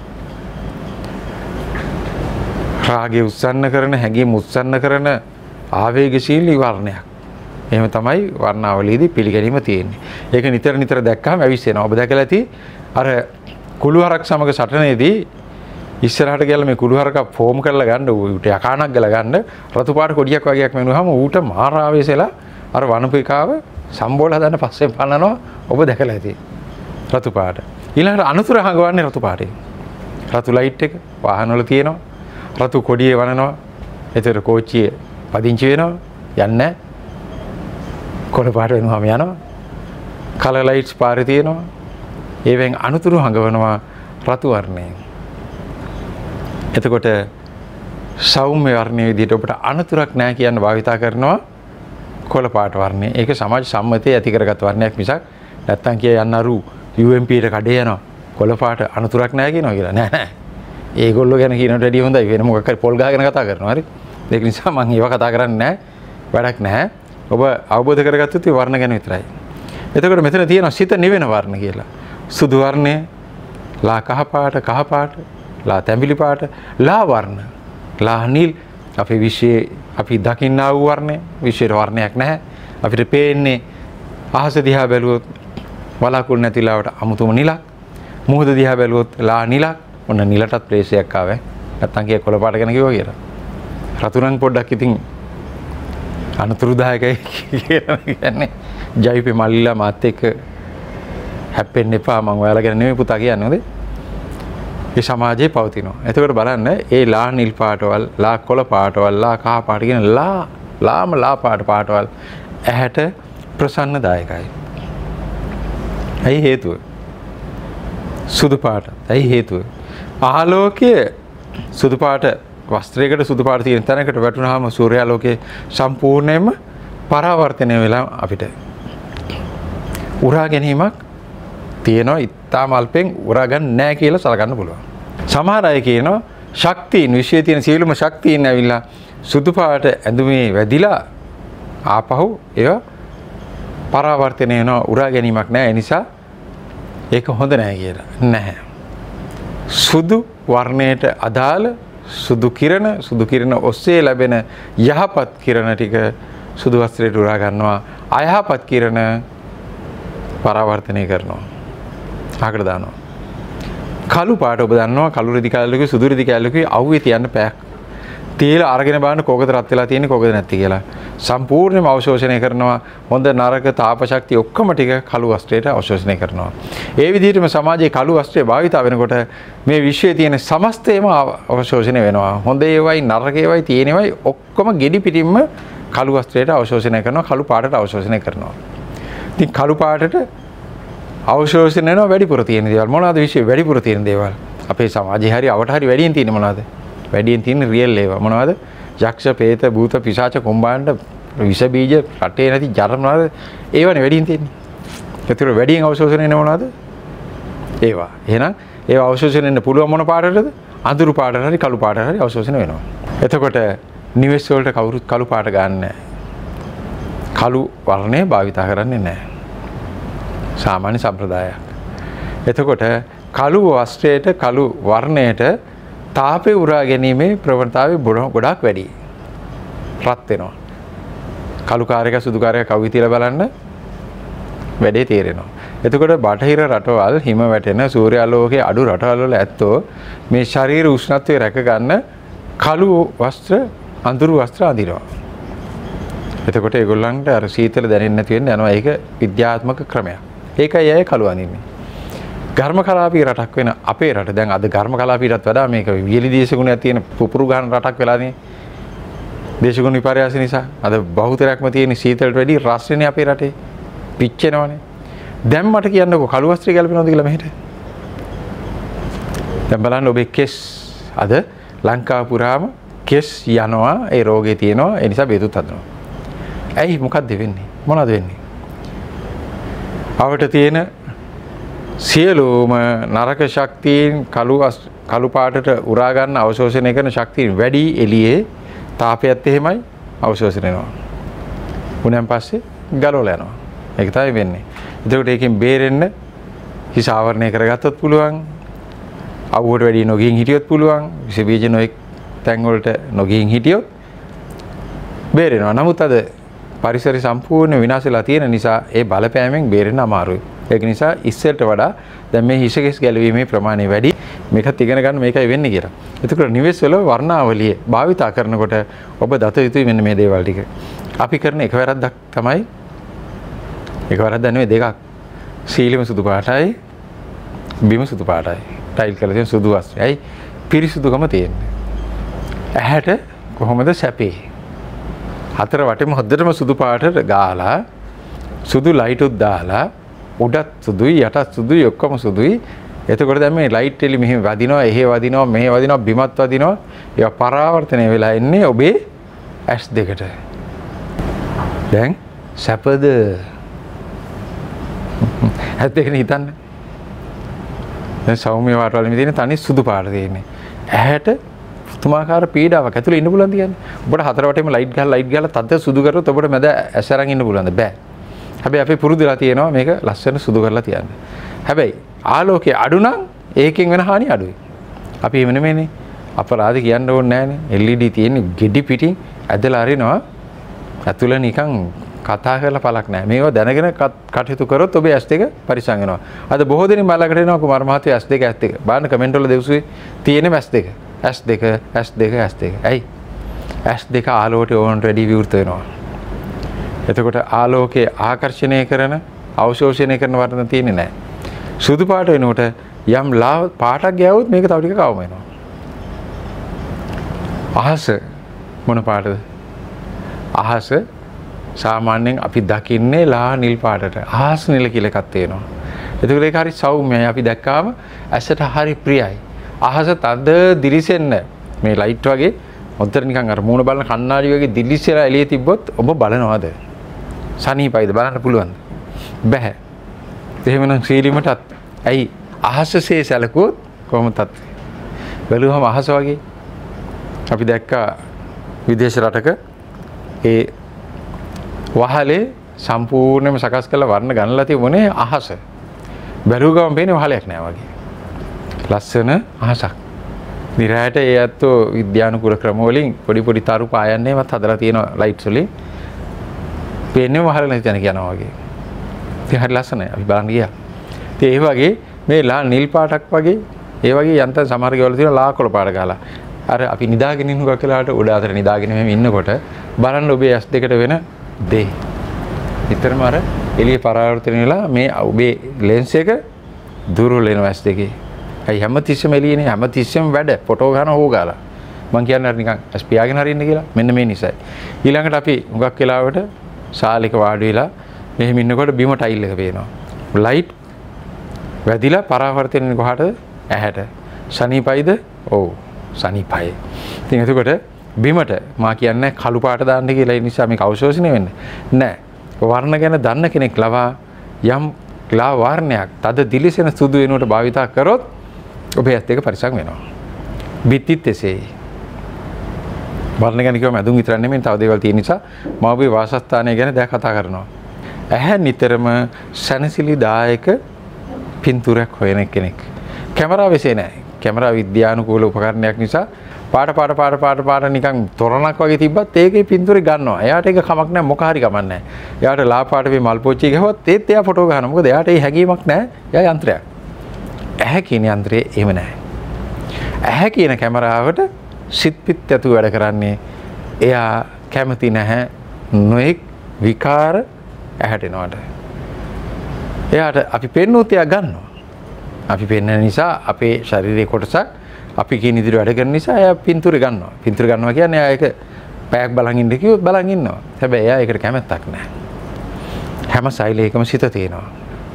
රාගය උත්සන්න කරන හැඟීම් උත්සන්න කරන ආවේගශීලී වර්ණයක්. එහෙම තමයි වර්ණාවලියේදී පිළිගැනීම තියෙන්නේ. ඒක නිතර දැක්කම ඇවිස්සෙනවා. ඔබ දැකලා ඇති අර කුළුහරක් සමග සටනේදී ඉස්සරහට ගිහලා මේ කුළුහරක ෆෝම් කරලා ගන්න ඌට යකානක් ගලා ගන්න රතු පාට කොඩියක් වගේක් මෙනුවාම ඌට මාර ආවේශෙලා අර වනපිකාව සම්බෝල හදන්න පස්සේ පන්නනවා. ඔබ දැකලා ඇති රතු පාට. ඊළඟට අනුතර හංගවන්නේ රතු පාටේ. රතු ලයිට් එක වාහනවල තියෙනවා. රතු කොඩියේ වනනවා. ඒතර කෝච්චියේ පදිංචි වෙනවා. යන්නේ කොළ පාට වෙනවාම යනවා. කලර් ලයිට්ස් පාරේ තියෙනවා. ඒවෙන් අනුතුරු හංගවනවා රතු වර්ණයෙන්. එතකොට සෞම්‍ය වර්ණයේ විදිහට ඔබට අනුතුරක් නැහැ කියන භාවිතා කරනවා කොළ පාට වර්ණය. ඒක සමාජ සම්මතයේ ඇති කරගත් වර්ණයක් මිසක් නැත්තම් කිය යන්න අරු UMP ට කඩේ යනවා කොළ පාට අනුතුරක් නැහැ කියනවා කියලා. නෑ. ඒගොල්ලෝ ගැන කියනට වැඩිය හොඳයි. වෙන මොකක් හරි පොල් ගහගෙන කතා කරනවා. හරි. ඒක නිසා මම ඒව කතා කරන්නේ නැහැ. වැඩක් නැහැ. ඔබ අවබෝධ කරගත්තොත් ඒ වර්ණ ගැන විතරයි. එතකොට මෙතන තියෙනවා සිත නිවෙන වර්ණ කියලා. සුදු වර්ණය, ලා කහ පාට, ලා තැඹිලි පාට, ලා වර්ණ, ලා නිල් අපේ විශ්වයේ අපි දකින්නා වූ වර්ණය, විශ්වයේ වර්ණයක් නැහැ. අපිට පේන්නේ අහස දිහා බැලුවොත් වලාකුළු නැතිලාවට අමුතුම නිලක්. මුහුද දිහා බැලුවොත් ලා නිලක්. ඔන්න නිලටත් ප්‍රේසයක් ආවේ. නැත්තම් කිය කොළ පාට ගැන කිව්වා කියලා. රතු නම් පොඩ්ඩක් ඉතින් අනතුරුදායකයි කියලා කියන්නේ. ජයිපේ මල්ලිලා මාත් එක්ක හැප්පෙන්න එපා මම ඔයාලා ගැන නෙමෙයි පුතා කියන්නේ හොඳේ. ඒ සමාජයේ පවතිනවා. එතකොට බලන්න ඒ ලා නිල් පාටවල්, ලා කොළ පාටවල්, ලා කහ පාට කියන ලා පාටවල් ඇහැට ප්‍රසන්නදායකයි. ඇයි හේතුව? සුදු පාට. ඇයි හේතුව? ආලෝකයේ සුදු පාට වස්ත්‍රයකට සුදු පාට තියෙන තැනකට වැටුනහම සූර්යාලෝකයේ සම්පූර්ණයෙන්ම පරාවර්තනය වෙලා අපිට උරා ගැනීමක් තියෙනවා. ඉතාම අල්පෙන් උරා ගන්න නැහැ කියලා සලකන්න පුළුවන්. සමහර අය කියනවා ශක්තියින් විශ්වයේ තියෙන සියලුම ශක්තියින් ඇවිල්ලා සුදු පාට ඇඳුමේ වැදිලා ආපහු ඒවා පරාවර්තනය වෙනවා. උරා ගැනීමක් නැහැ. ඒ නිසා ඒක හොඳ නැහැ කියලා. නැහැ. සුදු වර්ණයට අදාළ සුදු කිරණ ඔස්සේ ලැබෙන යහපත් කිරණ ටික සුදු වස්ත්‍රයට උරා ගන්නවා. අයහපත් කිරණ පරාවර්තනය කරනවා. ආකට දානවා. කළු පාට ඔබ දන්නවා කළු රෙදි කැලලකුයි සුදු රෙදි කැලලකුයි අවුවේ තියන්න පැයක් තියලා අරගෙන බලන්න කොකද රත් වෙලා තියෙන්නේ කොකද නැති කියලා. සම්පූර්ණයෙන්ම අවශෝෂණය කරනවා. හොඳ නරක තාප ශක්තිය ඔක්කොම ටික කළු වස්ත්‍රයට අවශෝෂණය කරනවා. ඒ විදිහටම සමාජයේ කළු වස්ත්‍රය භාවිත වෙනකොට මේ විශ්වයේ තියෙන සමස්තයම අවශෝෂණය වෙනවා. හොඳ ඒවයි නරක ඒවයි තියෙන ඒවයි ඔක්කොම ගෙඩි පිටින්ම කළු වස්ත්‍රයට අවශෝෂණය කරනවා. කළු පාටට අවශෝෂණය කරනවා. ඉතින් කළු පාටට අවශෝෂණය වෙනවා වැඩිපුර තියෙන දේවල්. මොනවද විශ්වයේ වැඩිපුර තියෙන දේවල්? අපේ සමාජයේ හරි අවට හරි වැඩියෙන් තියෙන මොනවද? වැඩියෙන් තියෙන රියල් ඒවා මොනවද? යක්ෂ, പ്രേත, භූත, පිශාච, කුම්භාණ්ඩ, විෂ බීජ, රටේ නැති ජර මොනවද? ඒවනේ වැඩියෙන් තියෙන්නේ. ඒතර වැඩියෙන් අවශෝෂණය වෙන මොනවද? ඒවා. එහෙනම් ඒවා අවශෝෂණය වෙන්න පුළුවන් මොන පාටටද? අඳුරු පාටට හරි කළු පාටට හරි අවශෝෂණය වෙනවා. එතකොට නිවෙස් වලට කවුරුත් කළු පාට ගන්න නැහැ. කළු වර්ණය භාවිතා කරන්නේ නැහැ. සාමාන්‍ය සම්ප්‍රදායක්. එතකොට කළු වස්ත්‍රයට කළු වර්ණයට තාපේ උරා ගැනීමේ ප්‍රවණතාවය ගොඩාක් වැඩි. රත් වෙනවා. කළු කාර්යක සුදු කාර්යක කවි තියලා බලන්න වැඩේ තේරෙනවා. එතකොට බටහිර රටවල් හිම වැටෙන සූර්යාලෝකයේ අඩු රටවල් වල ඇත්තෝ මේ ශරීර උෂ්ණත්වය රැක ගන්න කළු වස්ත්‍ර අඳුරු වස්ත්‍ර අඳිනවා. එතකොට ඒගොල්ලන්ට අර සීතල දැනෙන්නේ නැති වෙන්න යනවා. ඒක විද්‍යාත්මක ක්‍රමයක්. ඒකයි අය කළු අඳින්නේ. ඝර්මකලාපී රටක් වෙන අපේ රට දැන් අද ඝර්මකලාපීටත් වඩා මේක වියලි දේශගුණයක් තියෙන පුපුරු ගන්න රටක් වෙලානේ. දේශගුණ විපර්යාස නිසා අද බහුතරයක්ම තියෙන සීතලට වැඩි රස්නේ අපේ රටේ පිච්චෙනවනේ. දැන් මට කියන්නකෝ කළු වස්ත්‍රය ගැලපෙනවද කියලා මෙහෙට. දැන් බලන්න ඔබේ කෙස් අද ලංකාව පුරාම කෙස් යනවා ඒ රෝගේ තියෙනවා ඒ නිසා බේතුත් හදනවා. ඇයි මොකක්ද වෙන්නේ? මොනවද වෙන්නේ? අවට තියෙන සියලුම නරක ශක්තියින් කළු පාටට උරා ගන්න අවශෝෂණය කරන ශක්තියින් වැඩි එළියේ තාපයත් එහෙමයි අවශෝෂණය වෙනවා. උණෙන් පස්සේ ගලවලා යනවා. ඒක තමයි වෙන්නේ. එතකොට ඒකෙන් බේරෙන්න හිස ආවරණය කරගත්තොත් පුළුවන්. අවුවට වැඩි නොගින් හිටියොත් පුළුවන්. විස බීජ නොඑක් තැන් වලට නොගින් හිටියොත් බේරෙනවා. නමුත් අද පරිසරය සම්පූර්ණ විනාශ වෙලා තියෙන නිසා ඒ බලපෑමෙන් බේරෙන්න අමාරුයි. ඒක නිසා ඉස්සරට වඩා දැන් මේ හිසකෙස් ගැලවීමේ ප්‍රමාණය වැඩි. මේකත් ඉගෙන ගන්න මේකයි වෙන්නේ කියලා. එතකොට නිවෙස් වල වර්ණාවලිය භාවිතා කරනකොට ඔබ දත යුතුයි මෙන්න මේ දේවල් ටික. අපි කරන එක වැරද්දක් තමයි එක වැරද්දක් නෙවෙයි දෙකක්. සීලෙම සුදු පාටයි බිම සුදු පාටයි. ටයිල් කරලා තියෙන සුදු වස්ත්‍රයයි පිරිසුදුකම තියෙන්නේ. ඇහැට කොහොමද සැපේ? හතර වටේම හොද්දටම සුදු පාටට ගාලා සුදු ලයිටුත් දාලා උඩත් සුදුයි යටත් සුදුයි ඔක්කොම සුදුයි. එතකොට දැන් මේ ලයිට් එලි මෙහෙම වදිනවා එහෙ වදිනවා මෙහෙ වදිනවා බිමත් වදිනවා. ඒවා පරාවර්තනය වෙලා එන්නේ ඔබේ ඇස් දෙකට. දැන් සැපද? ඇස් දෙකනේ හිතන්න. දැන් සෞම්‍ය වාටවල මේ තියෙන තනි සුදු පාට තියෙන්නේ. ඇහැට පුදුමාකාර පීඩාවක් ඇතුලේ ඉන්න පුළුවන් කියන්නේ. ඔබට හතර වටේම ලයිට් ගහලා තද සුදු කරොත් ඔබට මැද ඇස් අරන් ඉන්න පුළුවන්ද? බෑ. හැබැයි අපි පුරුදුලා තියෙනවා මේක ලස්සන සුදු කරලා තියන්න. හැබැයි ආලෝකය අඩු නම් ඒකෙන් වෙන හානිය අඩුයි. අපි එහෙම නෙමෙයිනේ. අපරාධ කියන්න ඕනේ නැහනේ. LED තියෙන්නේ ගෙඩි පිටින් ඇදලා අරිනවා. ඇතුළ නිකන් කතා කරලා පළක් නැහැ. මේවා දැනගෙන කටයුතු කරොත් ඔබේ S2 පරිසං වෙනවා. අද බොහෝ දෙනෙක් මලකට එනවා කුමාර මහත්තයා S2. බලන්න කමෙන්ට් වල දෙවුසුවේ තියෙන S2. S2. ඇයි? S2 ආලෝකයට ඕන රෙඩි විවෘත වෙනවා. එතකොට ආලෝකයේ ආකර්ෂණය කරන, අවශෝෂණය කරන වර්ණ තියෙන්නේ නැහැ. සුදු පාට වෙනකොට යම් පාටක් ගෑවොත් මේක තව ටික කවම වෙනවා. අහස මොන පාටද? අහස සාමාන්‍යයෙන් අපි දකින්නේ ලා නිල් පාටට. අහස් නිල කියලා එකක් තියෙනවා. එතකොට ඒක හරි සෞම්‍යයි. අපි දැක්කාම ඇසට හරි ප්‍රියයි. අහස තද දිලිසෙන්න මේ ලයිට් වගේ හොඳට නිකන් අර මූණ බලන කණ්ණාඩි වගේ දිලිසෙලා එළියේ තිබ්බොත් ඔබ බලනවද? සනීපයිද? බලන්න පුළුවන්ද? බැහැ. එහෙමනම් සීලිමටත් ඇයි අහසසේ සැලකුවොත් කොහොමද තත්ත්වය? බැලුවම අහස වගේ අපි දැක්කා විදේශ රටක ඒ වහලේ සම්පූර්ණයෙන්ම සකස් කළ වර්ණ ගණනලා තිබුණේ අහස. බැලුව ගමන් පේන්නේ වහලයක් නෑ වගේ. ලස්සන අහසක්. නිරායට ඒ අතෝ විද්‍යානුකූල ක්‍රම වලින් පොඩි පොඩි තරු පායන්නේවත් හදලා තියෙන ලයිට්ස් වලින් පේන්නේ වහල නැති තැනක යනවා වගේ. ඉතින් හරි ලස්සනයි. අපි බලන්න ගියා. ඉතින් ඒ වගේ මේ ලා නිල් පාටක් වගේ ඒ වගේ යන්තම් සමහර ගෙවල තියෙන ලා කොළ පාට ගාලා අර අපි නිදාගෙන ඉන්න ගකලාට උඩ අතර නිදාගෙන මෙහෙම ඉන්නකොට බලන්න ඔබේ ඇස් දෙකට වෙන දේ. විතරම අර එළිය පරාවර්තනය වෙලා මේ ඔබේ ලෙන්ස් එක දුර්වල වෙනවා ඇස් දෙකේ. අයි හැමතිස්සෙම එළියනේ හැමතිස්සෙම වැඩ ෆොටෝ ගන්න ඕක ගාලා. මං කියන්නේ අර නිකන් ඇස් පියාගෙන හරින්න කියලා. මෙන්න මේ නිසයි. ඊළඟට අපි හුඟක් වෙලාවට ශාලික වාඩි වෙලා මෙහෙම ඉන්නකොට බිම ටයිල් එක පේනවා. ලයිට් වැදිලා පරාවර්තනය වෙන කොහාටද? ඇහැට. සනීපයිද? ඔව්. සනීපයි. ඉතින් එතකොට බිමට මා කියන්නේ කළු පාට දාන්න කියලා. ඒ නිසා මේක අවශෝෂණය වෙන්නේ නැහැ. වර්ණ ගැන දන්න කෙනෙක් ලවා යම් ලා වර්ණයක් තද දිලිසෙන සුදු වෙනුවට භාවිතා කරොත් ඔබේ ඇස් දෙක පරිසං වෙනවා. බිත්තිත් එසේයි. වර්ණ ගැන කියවම ඇඳුම් විතර නෙමෙයි තව දේවල් තියෙන නිසා මම ඔබේ වාසස්ථානය ගැන දැන් කතා කරනවා. ඇහැ නිතරම සැනසිලිදායක පින්තූරයක් හොයන කෙනෙක්. කැමරාව එසේ නැහැ. කැමරා විද්‍යානුකූල උපකරණයක් නිසා පාට නිකන් තොරණක් වගේ තිබ්බත් ඒකේ පින්තූරේ ගන්නවා. එයාට ඒක කමක් නැහැ මොක හරි කමක් නැහැ. එයාට ලා පාට මේ මල් පොච්චිය ගහුවත් ඒත් එයා ෆොටෝ ගන්නවා. මොකද එයාට ඒ හැඟීමක් නැහැ. එයා යන්ත්‍රයක්. ඇහැ කියන යන්ත්‍රේ එහෙම නැහැ. ඇහැ කියන කැමරාවට සිත් පිත් ඇතුව වැඩ කරන්නේ. එයා කැමති නැහැ නොඑක් විකාර ඇහැට එනවට. එයාට අපි පෙන්නුත් එයා ගන්නවා. අපි පෙන්වන නිසා අපේ ශරීරයේ කොටසක් අපි කියන ඉදිරිය වැඩ කරන නිසා එයා පින්තූරේ ගන්නවා. පින්තූර ගන්නවා කියන්නේ එයා ඒක පැයක් බලන් ඉන්න කිව්වොත් බලන් ඉන්නවා. හැබැයි එයා ඒකට කැමැත්තක් නැහැ. හැම සෛලයකම සිත තියෙනවා.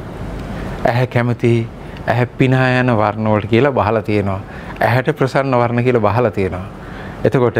ඇහැ කැමති ඇහැ පිනා යන වර්ණ වලට කියලා බහලා තියෙනවා. ඇහැට ප්‍රසන්න වර්ණ කියලා බහලා තියෙනවා. එතකොට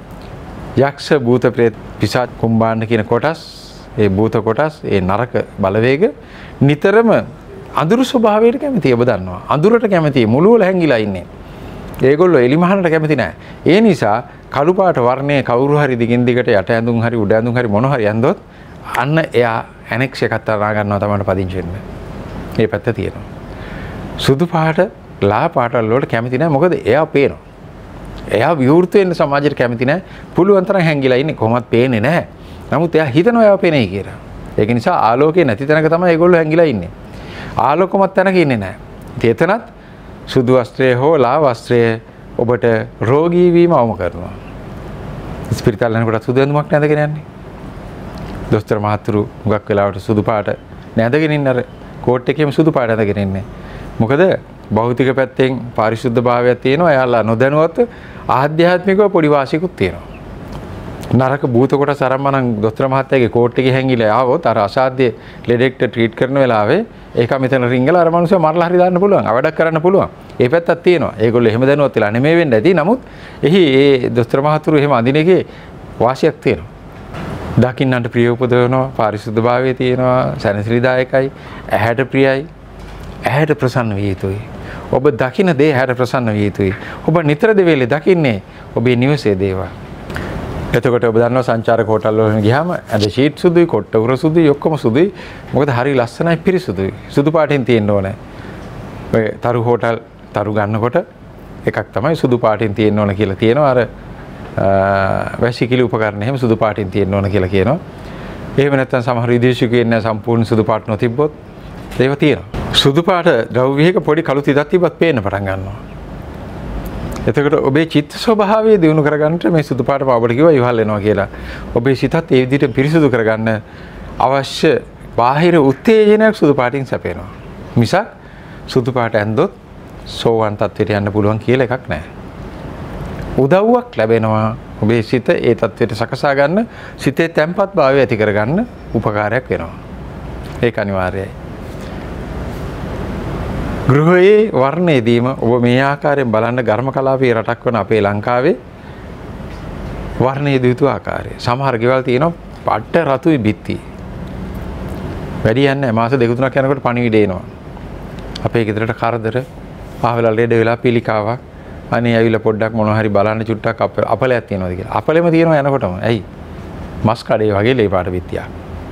යක්ෂ භූත ප්‍රේත පිසාච කුම්භාණ්ඩ කියන කොටස් ඒ භූත කොටස් ඒ නරක බලවේග නිතරම අඳුරු ස්වභාවයට කැමති. ඔබ දන්නවා. අඳුරට කැමති මුළුවල හැංගිලා ඉන්නේ. ඒගොල්ලෝ එලිමහනට කැමති නැහැ. ඒ නිසා කළු පාට වර්ණයේ කවුරු හරි දිගින් දිගට යට ඇඳුම් හරි උඩ ඇඳුම් හරි මොන හරි ඇඳොත් අන්න එයා ඇනෙක්ස් එකක් තරහා ගන්නවා තමයි පදිංචි වෙන්නේ. මේ පැත්ත තියෙනවා. සුදු පාට ලා පාට වලට කැමති නැහැ. මොකද එයා පේනවා. එයා විවෘත වෙන්න සමාජයට කැමති නැහැ. පුළුවන් තරම් හැංගිලා ඉන්නේ. කොහොමවත් පේන්නේ නැහැ. නමුත් එයා හිතනවා එයා පේනයි කියලා. ඒක නිසා ආලෝකේ නැති තැනක තමයි ඒගොල්ලෝ හැංගිලා ඉන්නේ. ආලෝකමත් තැනක ඉන්නේ නැහැ. එතනත් සුදු වස්ත්‍රය හෝ ලා වස්ත්‍රය ඔබට රෝගී වීම අවම කරනවා. ස්පිරිතාල යනකොට සුදු ඇඳුමක් නැඳගෙන යන්නේ. දොස්තර මහතුරු මුගක් වෙලාවට සුදු පාට නැඳගෙන ඉන්න අර කෝට් එකේම සුදු පාට ඇඳගෙන ඉන්නේ. මොකද භෞතික පැත්තෙන් පාරිශුද්ධ භාවයක් තියෙනවා. එයාලා නොදැනුවත් ආධ්‍යාත්මිකව පොඩි වාසියකුත් තියෙනවා. නරක භූත කොටස අරම්මනම් දොස්තර මහත්තයාගේ කෝට් එකේ හැංගිලා ආවොත් අර අසාධ්‍ය ලෙඩෙක්ට ට්‍රීට් කරන වෙලාවේ ඒක මෙතන රිංගලා අර මනුස්සයා මරලා හරි දාන්න පුළුවන්. අවඩක් කරන්න පුළුවන්. ඒ පැත්තක් තියෙනවා. ඒගොල්ලෝ එහෙම දැනුවත් වෙලා නෙමෙයි වෙන්න ඇති. නමුත් එහි ඒ දොස්තර මහතුරු එහෙම අඳින එකේ වාසියක් තියෙනවා. දකින්නන්ට ප්‍රිය උපදවනවා. පාරිශුද්ධභාවය තියෙනවා. සැනසිලිදායකයි. ඇහැට ප්‍රියයි. ඇහැට ප්‍රසන්න විය යුතුයි. ඔබ දකින්න දේ ඇහැට ප්‍රසන්න විය යුතුයි. ඔබ නිතර දෙවේලේ දකින්නේ ඔබේ නිවසේ දේවල්. එතකොට ඔබ දන්නවා සංචාරක හෝටල් වල ගියාම ඇඳ ෂීට් සුදුයි, කොට්ට උර සුදුයි, ඔක්කොම සුදුයි. මොකද හරි ලස්සනයි පිරිසුදුයි. සුදු පාටින් තියෙන්න ඕනේ. ඔය තරු හෝටල් තරු ගන්නකොට එකක් තමයි සුදු පාටින් තියෙන්න ඕන කියලා තියෙනවා. අර වැසිකිලි උපකරණ එහෙම සුදු පාටින් තියෙන්න ඕන කියලා කියනවා. එහෙම නැත්නම් සමහර විදේශිකයෝ ඉන්න සම්පූර්ණ සුදු පාට නොතිබ්බොත් ඒව තියෙනවා. සුදු පාට ද්‍රව්‍යයක පොඩි කළු තිතක් තිබ්බත් පේන්න පටන් ගන්නවා. එතකොට ඔබේ චිත්ත ස්වභාවය දියුණු කරගන්නට මේ සුදු පාට පාවඩ කිව්වා ඉවහල් වෙනවා කියලා. ඔබේ සිතත් ඒ විදිහට පිරිසුදු කරගන්න අවශ්‍ය බාහිර උත්තේජනයක් සුදු පාටින් සැපේනවා. මිසක් සුදු පාට ඇන්දොත් සෝවන් තත්ත්වයට යන්න පුළුවන් කියලා එකක් නැහැ. උදව්වක් ලැබෙනවා ඔබේ සිත ඒ තත්ත්වයට සකසා ගන්න, සිතේ තැම්පත් භාවය ඇති කරගන්න උපකාරයක් වෙනවා. ඒක අනිවාර්යයි. ගෘහයේ වර්ණයේදීම ඔබ මේ ආකාරයෙන් බලන්න ඝර්ම කලාපයේ රටක් වන අපේ ලංකාවේ වර්ණයේ දීතු ආකාරය. සමහර ගෙවල් තියෙනවා පට්ට රතුයි බිත්ති. වැඩි යන්නේ මාස 2-3ක් යනකොට පණිවිඩ එනවා. අපේ ගෙදරට කරදර ආවලා ලෙඩ වෙලා පිළිකාවක්. අනේ ඇවිල්ලා පොඩ්ඩක් මොනවා හරි බලන්න චුට්ටක් අපලයක් තියනවාද කියලා. අපලෙම තියෙනවා යනකොටම. ඇයි? මස් කඩේ වගේ ලේ පාට බිත්තියක්.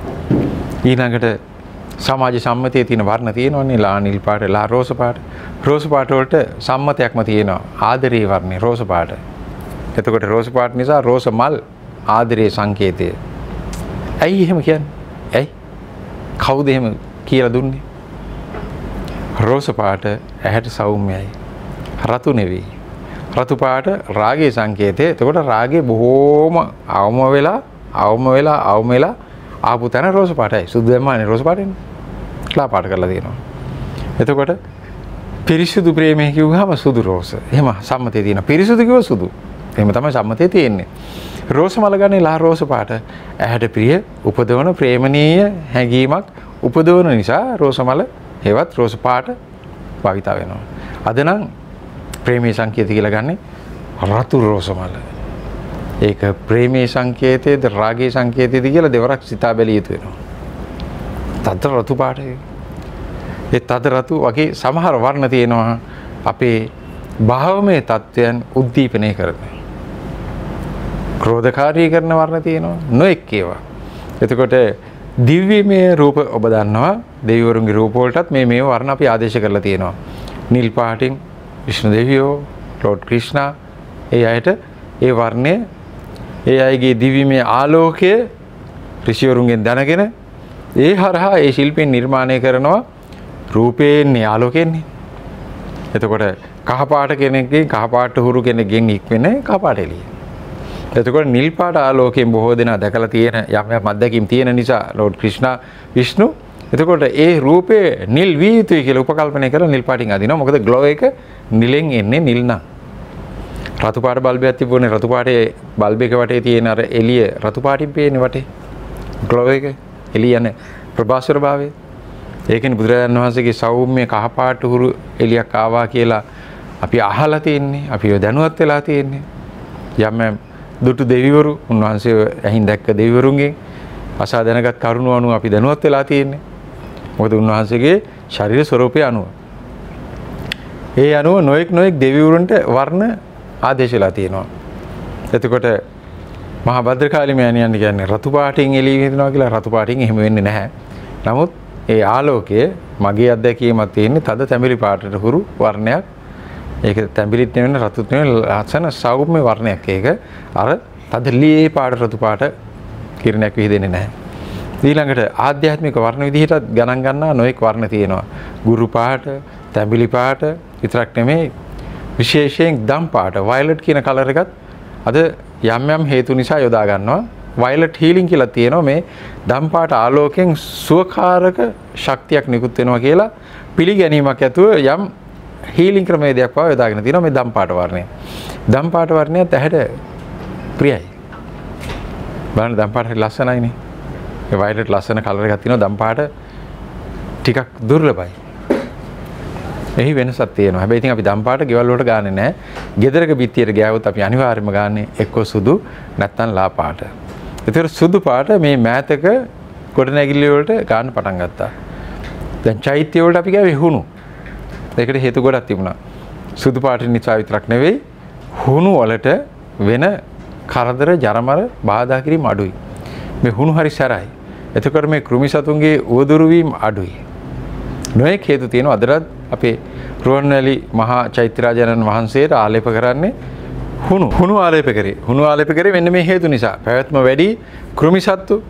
ඊළඟට සමාජ සම්මතයේ තියෙන වර්ණ තියෙනවනේ ලා නිල් පාට, ලා රෝස පාට. රෝස පාට වලට සම්මතයක්ම තියෙනවා. ආදරේ වර්ණේ රෝස පාට. එතකොට රෝස පාට නිසා රෝස මල් ආදරේ සංකේතය. ඇයි එහෙම කියන්නේ? ඇයි? කවුද එහෙම කියලා දුන්නේ? රෝස පාට ඇහැට සෞම්‍යයි. රතු නෙවෙයි. රතු පාට රාගයේ සංකේතය. එතකොට රාගේ බොහෝම අවම වෙලා ආපු තැන රෝස පාටයි. සුදු දැම්මානේ රෝස පාටෙන්නේ. ලා පාට කරලා තියෙනවා. එතකොට පිරිසුදු ප්‍රේමය කිව්වහම සුදු රෝස. එහෙම සම්මතයේ තියෙන. පිරිසුදු කිව්ව සුදු. එහෙම තමයි සම්මතයේ තියෙන්නේ. රෝස මල ගන්නේ ලා රෝස පාට. ඇහැට ප්‍රිය උපදවන ප්‍රේමණීය හැඟීමක් උපදවන නිසා රෝස මල හේවත් රෝස පාට භාවිතා වෙනවා. අද නම් ප්‍රේමී සංකේතය කියලා ගන්නේ රතු රෝස මල. ඒක ප්‍රේමී සංකේතයේද රාගී සංකේතයේද කියලා දෙවරක් සිතා බැලිය යුතු වෙනවා. තද රතු පාටේ. ඒ තද රතු වගේ සමහර වර්ණ තියෙනවා අපේ භාවමය තත්වයන් උද්දීපනය කරන. ක්‍රෝධකාරී කරන වර්ණ තියෙනවා නොඑක් ඒවා. එතකොට දිව්‍යමය රූප ඔබ දන්නවා දෙවිවරුන්ගේ රූප වලටත් මේ වර්ණ අපි ආදේශ කරලා තියෙනවා. නිල් පාටින් විෂ්ණු දෙවියෝ, ලෝඩ් ක්‍රිෂ්ණා ඒ අයට ඒ වර්ණය ඒ අයගේ දිව්‍යමය ආලෝකය ඍෂිවරුන්ගෙන් දැනගෙන ඒ හරහා ඒ ශිල්පීන් නිර්මාණය කරනවා රූපේන්නේ ආලෝකයෙන්නේ. එතකොට කහ පාට කෙනෙක්ගෙන් කහ පාට හුරු කෙනෙක්ගෙන් ඉක්වෙන්නේ කහ පාට එළිය. එතකොට නිල් පාට ආලෝකයෙන් බොහෝ දෙනා දැකලා තියෙන යම් අත්දැකීම් තියෙන නිසා ලෝඩ් ක්‍රිෂ්ණා විෂ්ණු එතකොට ඒ රූපේ නිල් විය යුතුයි කියලා උපකල්පනය කරලා නිල් පාටින් අදිනවා. මොකද ග්ලෝ එක නිලෙන් එන්නේ නිල් නම්. රතු පාට බල්බයක් තිබුණේ රතු පාටේ බල්බ් එක වටේ තියෙන අර එළිය රතු පාටින් පේන්නේ වටේ. ග්ලෝ එක එළිය යන ප්‍රභාස්වර භාවය. ඒකනේ බුදුරජාණන් වහන්සේගේ සෞම්‍ය කහ පාට හුරු එළියක් ආවා කියලා අපි අහලා තියෙන්නේ. අපි දැනුවත් වෙලා තියෙන්නේ. යම් දුටු දෙවිවරු උන්වහන්සේ ඇහින් දැක්ක දෙවිවරුන්ගෙන් අසා දැනගත් කරුණු අනුව අපි දැනුවත් වෙලා තියෙන්නේ. මොකද උන්වහන්සේගේ ශරීර ස්වરૂපය අනුව. ඒ අනුව නොඑක් දෙවිවරුන්ට වර්ණ ආදේශලා තියෙනවා. එතකොට මහා භද්‍රකාලි මෑණියන් කියන්නේ රතු පාටින් එළිය වෙනවා කියලා රතු පාටින් එහෙම වෙන්නේ නැහැ. නමුත් ඒ ආලෝකය මගේ අත්දැකීමක් තියෙන්නේ තද තැඹිලි පාටට හුරු වර්ණයක්. ඒක තැඹිලිත් නෙවෙයි රතුත් නෙවෙයි ලස්සන සෞම්‍ය වර්ණයක්. ඒක අර තද ලී පාට රතු පාට කිරණයක් විහිදෙන්නේ නැහැ. ඊළඟට ආධ්‍යාත්මික වර්ණ විදිහට ගණන් ගන්නා නොඑක් වර්ණ තියෙනවා. ගුරු පාට, තැඹිලි පාට විතරක් නෙමෙයි විශේෂයෙන් දම් පාට වයලට් කියන කලර් එකත් අද යම් හේතු නිසා යොදා ගන්නවා. වයලට් හීලින් කියලා තියෙනවා මේ දම් පාට ආලෝකයෙන් සුවකාරක ශක්තියක් නිකුත් වෙනවා කියලා පිළිගැනීමක් ඇතුව යම් හීලින් ක්‍රමවේදයක් පවා යොදාගෙන තියෙනවා මේ දම් පාට වර්ණය. දම් පාට වර්ණයත් ඇහැට ප්‍රියයි. බලන්න දම් පාට ලස්සනයිනේ. ඒ වයලට් ලස්සන කලර් එකක් තියෙනවා දම් පාට ටිකක් දුර්ලභයි. එහි වෙනසක් තියෙනවා. හැබැයි ඉතින් අපි දම් පාට ගෙවල් වලට ගාන්නේ නැහැ. ගෙදරක බිත්තියට ගෑවොත් අපි අනිවාර්යයෙන්ම ගාන්නේ එක්ක සුදු නැත්නම් ලා පාට. ඒතර සුදු පාට මේ මෑතක ගොඩනැගිලි වලට ගන්න පටන් ගත්තා. දැන් චෛත්‍ය වලට අපි ගාවේ හුණු. ඒකට හේතු ගොඩක් තිබුණා. සුදු පාට නිසා විතරක් නෙවෙයි හුණු වලට වෙන කරදර ජරමර බාධා කිරීම අඩුයි. මේ හුණු හරි සැරයි. එතකොට මේ කෘමි සතුන්ගේ උවදුරු වීම අඩුයි. නොයෙක් හේතු තියෙනවා. අදටත් අපේ රුවන්වැලි මහා චෛත්‍යරාජානන් වහන්සේට ආලේප කරන්නේ හුණු ආලේප කරේ. හුණු ආලේප කරේ මෙන්න මේ හේතු නිසා. පැවැත්ම වැඩි, කෘමි සත්තු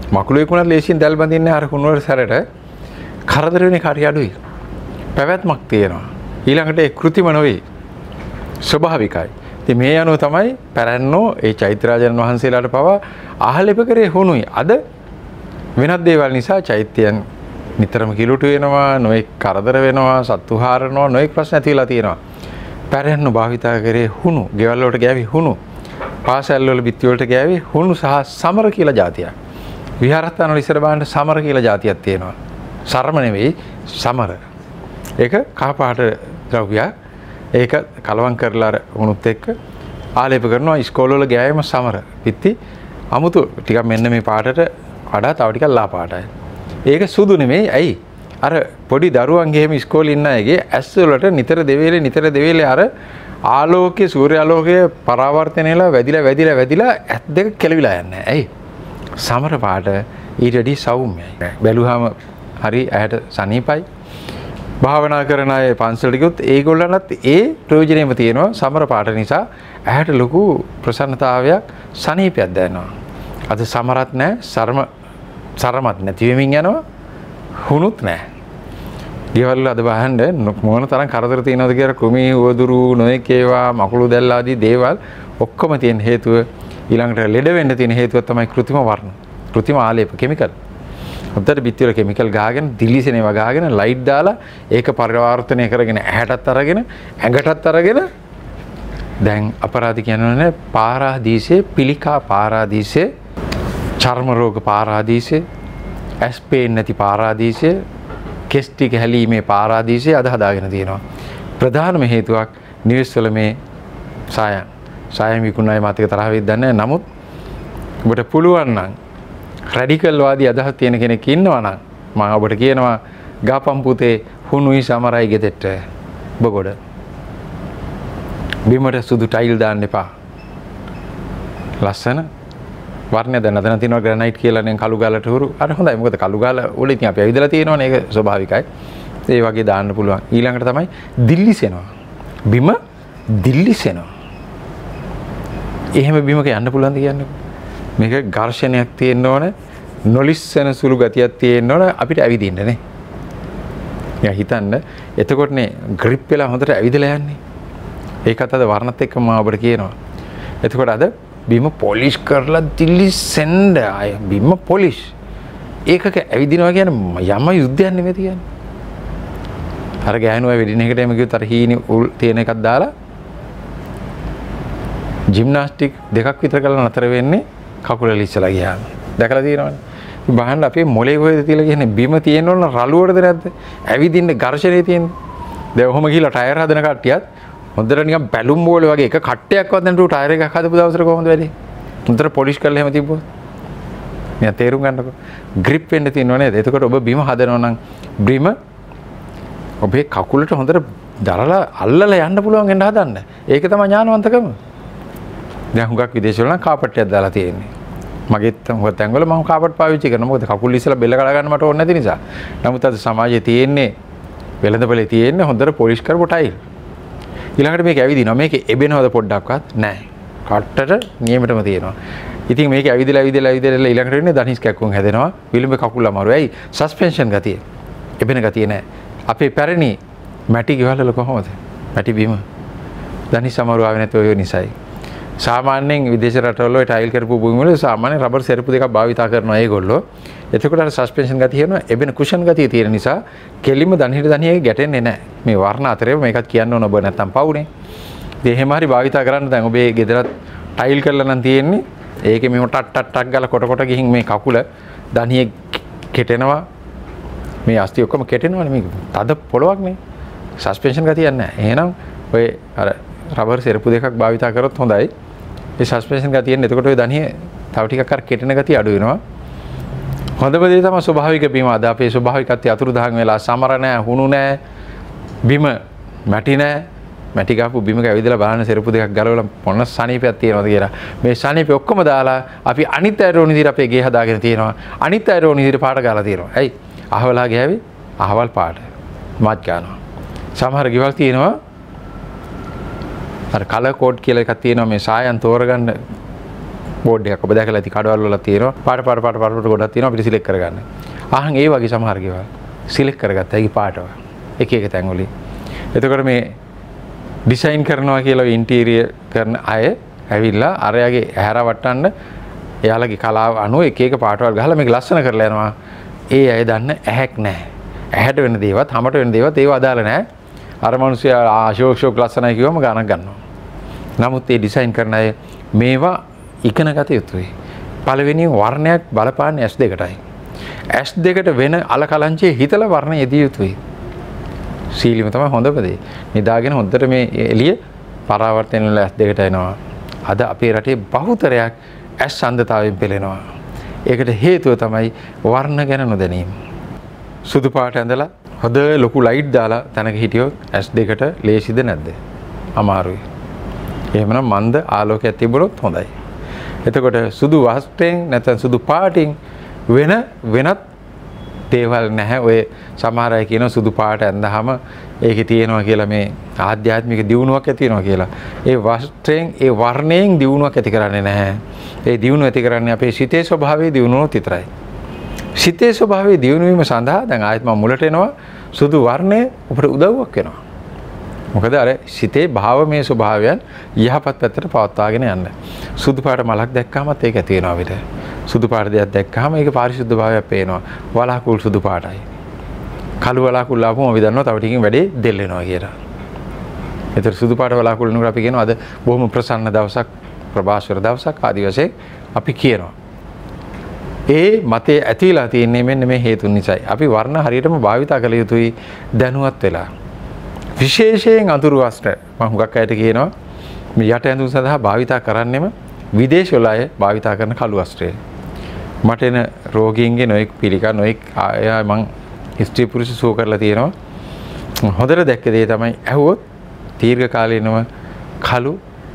මකුළුවෙකුණත් ලේසියෙන් දැල් බඳින්නේ අර කුණු වල සැරට කරදර වෙන කාර්ය අඩුයි. පැවැත්මක් තියෙනවා. ඊළඟට ඒ කෘතිම නොවේ. ස්වභාවිකයි. ඉතින් මේ අනුව තමයි පැරැන්නෝ ඒ චෛත්‍යරාජන් වහන්සේලාට පවා ආහලෙප කරේ හුණුයි. අද වෙනත් දේවල් නිසා චෛත්‍යයන් නිතරම කිලුටු වෙනවා, නොඑක් කරදර වෙනවා, සත්තු හාරනවා, නොඑක් ප්‍රශ්න ඇති වෙලා තියෙනවා. පැරැන්නෝ භාවිතා කරේ හුණු, ගෙවල් වලට ගෑවි හුණු, පාසල් වල බිත්ති වලට ගෑවි හුණු සහ සමර කියලා જાතියක්. විහාරස්ථාන වල ඉස්සර බාන්න සමර කියලා જાතියක් තියෙනවා. සරම නෙවෙයි සමර. ඒක කහපාට ද්‍රව්‍යයක්. ඒක කලවම් කරලා වුණුත් එක්ක ආලේප කරනවා. ඉස්කෝල වල ගෑවෙම සමර පිටි අමුතු ටිකක් මෙන්න මේ පාටට වඩා තව ටිකක් ලා පාටයි. ඒක සුදු නෙමෙයි. ඇයි? අර පොඩි දරුවන්ගේ එහෙම ඉස්කෝලේ ඉන්න අයගේ ඇස් වලට නිතර දෙවේලේ අර ආලෝකයේ සූර්යාලෝකයේ පරාවර්තනයලා වැදිලා ඇස් දෙක කෙලවිලා යන්නේ. ඇයි? සමර පාට ඊට වඩා සෞම්‍යයි. බැලුවාම හරි ඇයට සනීපයි. භාවනා කරන අය පන්සලට ගියොත් ඒගොල්ලන්ට ඒ ප්‍රයෝජනෙම තියෙනවා. සමර පාට නිසා ඇයට ලොකු ප්‍රසන්නතාවයක්, සනීපයක් දැනෙනවා. අද සමරත් නැහැ, සරමත් නැති වෙමින් යනවා. හුණුත් නැහැ. ගෙවල් වල අද බහන්න මොන තරම් කරදර තියෙනවද කියලා කුමි උවදුරු නොයෙක් ඒවා මකුළු දැල් ආදී දේවල් ඔක්කොම තියෙන හේතුව ඊළඟට ලෙඩ වෙන්න තියෙන හේතුව තමයි કૃත්‍රිම වර්ණ. કૃත්‍රිම ආලේප කෙමිකල්. හොඳට බිත්ති වල කෙමිකල් ගාගෙන දිලිසෙනවා ගාගෙන ලයිට් දාලා ඒක පරිවර්තනය කරගෙන ඇහැටත් අරගෙන ඇඟටත් අරගෙන දැන් අපරාධ කියන්නේ පාරාදීසේ, පිළිකා පාරාදීසේ, චර්ම රෝග පාරාදීසේ, ඇස් පේන්නේ නැති පාරාදීසේ, කෙස් ටික හැලීමේ පාරාදීසේ අද හදාගෙන තියෙනවා. ප්‍රධානම හේතුවක් නිවෙස් වල මේ සායම් විකුණනයි මාතික තරහ වෙද්ද නැහැ. නමුත් ඔබට පුළුවන් නම් රැඩිකල් වාදී අදහස් තියෙන කෙනෙක් ඉන්නවා නම් මම ඔබට කියනවා ගාපම් පුතේ හුණුයි සමරයි ගෙදෙට්ට බගොඩ බිමට සුදු ටයිල් දාන්න එපා. ලස්සන වර්ණය දැන් අදන තියෙනවා ග්‍රැනයිට් කියලා නේ කළු ගාලට හුරු. අර හොඳයි. මොකද කළු ගාල වල ඉතින් අපි ඇවිදලා තියෙනවනේ. ඒක ස්වභාවිකයි. ඒ වගේ දාන්න පුළුවන්. ඊළඟට තමයි දිල්ලිසෙනවා. බිම දිල්ලිසෙනවා. එහෙම බිමක යන්න පුළුවන්ද කියන්නේ? මේක ඝර්ෂණයක් තියෙන්න ඕන, නොලිස්සන සුළු ගතියක් තියෙන්න ඕන අපිට ඇවිදින්න නේ. යා හිතන්න එතකොටනේ ග්‍රිප් වෙලා හොඳට ඇවිදලා යන්නේ. ඒකත් අද වර්ණත් එක්ක මම ඔබට කියනවා. එතකොට අද බිම පොලිෂ් කරලා දිලිසෙන්න අය බිම පොලිෂ්. ඒකක ඇවිදිනවා කියන්නේ යම යුද්ධයක් නෙමෙයි කියන්නේ. අර ගෑනුව වෙඩින එකට එම ගියොත් අර හීනි උල් තියෙන එකක් දාලා ජිම්නාස්ටික් දෙකක් විතර කරලා නතර වෙන්නේ කකුල ලිස්සලා ගියාම. දැකලා තියෙනවනේ. බහන්න අපේ මොලේ කොහෙද තියලා කියන්නේ බිම තියෙන ඕන රළුවටද නැද්ද? ඇවිදින්න ඝර්ෂණේ තියෙන්නේ. දැන් ඔහොම ගිහලා ටයර් හදන කට්ටියත් හොඳට නිකන් බැලුම් බෝලේ වගේ එක කට්ටයක්වත් නැතුව ටයර් එකක් හදපු දවසට කොහොමද වෙන්නේ? හොඳට පොලිෂ් කරලා එහෙම තිබ්බොත්. මෙයා තේරුම් ගන්නකො. ග්‍රිප් වෙන්න තියෙනව නේද? එතකොට ඔබ බිම හදනවා නම් බිම ඔබේ කකුලට හොඳට දරලා අල්ලලා යන්න පුළුවන් වෙන්න හදන්න. ඒක තමයි ඥානවන්තකම. දැන් හුඟක් විදේශ වල නම් කාපට් එකක් දාලා තියෙන්නේ. මගෙත් හුඟක් තැන්වල මම කාපට් පාවිච්චි කරනවා. මොකද කකුල් ඉස්සලා බෙල්ල කඩා ගන්න මට ඕනේ නැති නිසා. නමුත් අද සමාජයේ තියෙන්නේ වෙළඳපොලේ තියෙන්නේ හොඳට පොලිෂ් කරපු ටයිල්. ඊළඟට මේක ඇවිදිනවා. මේක එබෙනවද පොඩ්ඩක්වත් නැහැ. කට්ටට නියමටම තියෙනවා. ඉතින් මේක ඇවිදලා ඊළඟට වෙන්නේ දණහිස් කැක්කුම් හැදෙනවා. විලුඹ කකුල් අමාරු. ඇයි? සස්පෙන්ෂන් ගතිය. එබෙන ගතිය නැහැ. අපේ පැරණි මැටි ගෙවල් වල කොහොමද? මැටි බිම. දණහිස් අමාරු ආවේ නැති ඔය නිසායි. සාමාන්‍යයෙන් විදේශ රටවල ටයිල් කරපු භූමි වල සාමාන්‍ය රබර් සෙරප්පු දෙකක් භාවිතා කරනවා ඒගොල්ලෝ. එතකොට අර සස්පෙන්ෂන් ගතිය වෙනවා. එබෙන කුෂන් ගතිය තියෙන නිසා කෙලින්ම දණහිට ගැටෙන්නේ නැහැ. මේ වර්ණ අතරේ මේකත් කියන්න ඕන ඔබ නැත්තම් පවුනේ. ඉතින් එහෙම හරි භාවිතා කරන්න දැන් ඔබේ ගෙදරත් ටයිල් කරලා නම් තියෙන්නේ. ඒකේ මෙහෙම ටක් ගාලා කොට ගිහින් මේ කකුල දණහියේ කෙටෙනවා. මේ අස්ති ඔක්කොම කෙටෙනවනේ මේක. තද පොළොවක් නේ. සස්පෙන්ෂන් ගතියක් නැහැ. එහෙනම් ඔය අර රබර් සෙරප්පු දෙකක් භාවිතා කරොත් හොඳයි. ඒ සස්පෙන්ෂන් ගතියෙන් එතකොට ඔය දණහිය තව ටිකක් අර කෙටෙන ගතිය අඩු වෙනවා. හොඳම දේ තමයි ස්වභාවික බිම. අද අපේ ස්වභාවිකත්වය අතුරුදහන් වෙලා සමර නැහැ, හුණු නැහැ, බිම මැටි නැහැ. මැටි ගාපු බිමක ඇවිදලා බලන්න සෙරප්පු දෙකක් ගලවලා මොන සනීපයක් තියෙනවද කියලා. මේ සනීපෙ ඔක්කොම දාලා අපි අනිත් අයට ඕන විදිහට අපේ ගේ හදාගෙන තියෙනවා. අනිත් අයට ඕන විදිහට පාට ගාලා තියෙනවා. ඇයි? අහවලා ගෑවි අහවල් පාට. මාත් ගන්නවා. සමහර ගෙවල් තියෙනවා අර කලර් කෝඩ් කියලා එකක් තියෙනවා මේ සායන් තෝරගන්න බෝඩ් එකක් ඔබ දැකලා ඇති කඩවල වල තියෙනවා. පාට ගොඩක් තියෙනවා අපිට සිලෙක්ට් කරගන්න. ආහන් ඒ වගේ සමහර ගෙවල් සිලෙක්ට් කරගත්තා. ඒකේ පාටව. එක තැන් වලින්. එතකොට මේ ඩිසයින් කරනවා කියලා ඉන්ටීරියර් කරන අය ඇවිල්ලා අරයාගේ ඇහැර වට්ටන්න එයාලගේ කලාව අනුව එක පාටවල් ගහලා මේක ලස්සන කරලා යනවා. ඒ අය දන්න ඇහැක් නැහැ. ඇහැට වෙන දේවත්, හැමට වෙන දේවත් ඒව අදාළ නැහැ. අර මිනිස්සයා ෂෝක් ලස්සනයි කිව්වම ගණන් ගන්නවා. නමුත් මේ ඩිසයින් කරන අය මේවා ඉගෙන ගත යුතුයි. පළවෙනිම වර්ණයක් බලපාන්නේ S2ටයි. S2ට වෙන අලකලංචේ හිතලා වර්ණ යෙදිය යුතුයි. සීලිම තමයි හොඳම දේ. නිදාගෙන හොඳට මේ එළිය පරාවර්තන වල S2ට එනවා. අද අපේ රටේ බහුතරයක් S අන්ධතාවයෙන් පෙළෙනවා. ඒකට හේතුව තමයි වර්ණ ගැන නොදැනීම. සුදු පාට ඇඳලා හොඳ ලොකු ලයිට් දාලා තැනක හිටියොත් S2ට ලේසිද නැද්ද? අමාරුයි. එහෙමනම් මන්ද ආලෝකයක් තිබුණොත් හොඳයි. එතකොට සුදු වස්ත්‍රයෙන් නැත්නම් සුදු පාටින් වෙනත් දේවල් නැහැ. ඔය සමහර අය කියනවා සුදු පාට ඇඳහම ඒකේ තියෙනවා කියලා මේ ආධ්‍යාත්මික දියුණුවක් ඇති වෙනවා කියලා. ඒ වස්ත්‍රයෙන් ඒ වර්ණයෙන් දියුණුවක් ඇති කරන්නේ නැහැ. ඒ දියුණුව ඇති කරන්නේ අපේ සිතේ ස්වභාවයේ දියුණුව විතරයි. සිතේ ස්වභාවයේ දියුණු වීම සඳහා දැන් ආයෙත් මම මුලට එනවා සුදු වර්ණය අපට උදව්වක් වෙනවා. මොකද අර සිතේ භාවමය ස්වභාවයන් යහපත් පැත්තට පවත්වාගෙන යන්න. සුදු පාට මලක් දැක්කමත් ඒක ඇති වෙනවා අපිට. සුදු පාට දෙයක් දැක්කම ඒක පාරිශුද්ධ භාවයක් පේනවා. වලාකුළු සුදු පාටයි. කළු වලාකුළු ආපුවම අපි දන්නවා තව ටිකකින් වැඩේ දෙල් වෙනවා කියලා. ඒතර සුදු පාට වලාකුළු නුර අපි කියනවා අද බොහොම ප්‍රසන්න දවසක්, ප්‍රභාස්වර දවසක් ආදි වශයෙන් අපි කියනවා. ඒ මතේ ඇතිලා තියෙන්නේ මෙන්න මේ හේතුන් නිසායි. අපි වර්ණ හරියටම භාවිතා කළ යුතුයි දැනුවත් වෙලා. විශේෂයෙන් අඳුරු වස්ත්‍ර මම හුඟක් අයට කියනවා මේ යට ඇඳුම් සඳහා භාවිතා කරන්නෙම විදේශවල අය භාවිතා කරන කළු වස්ත්‍රය. මට එන රෝගීන්ගේ නොඑක් පිළිකා නොඑක් මම ස්ත්‍රී පුරුෂ සුව කරලා තියෙනවා. හොඳට දැක්ක දේ තමයි ඇහුවොත් දීර්ඝ කාලීනව කළු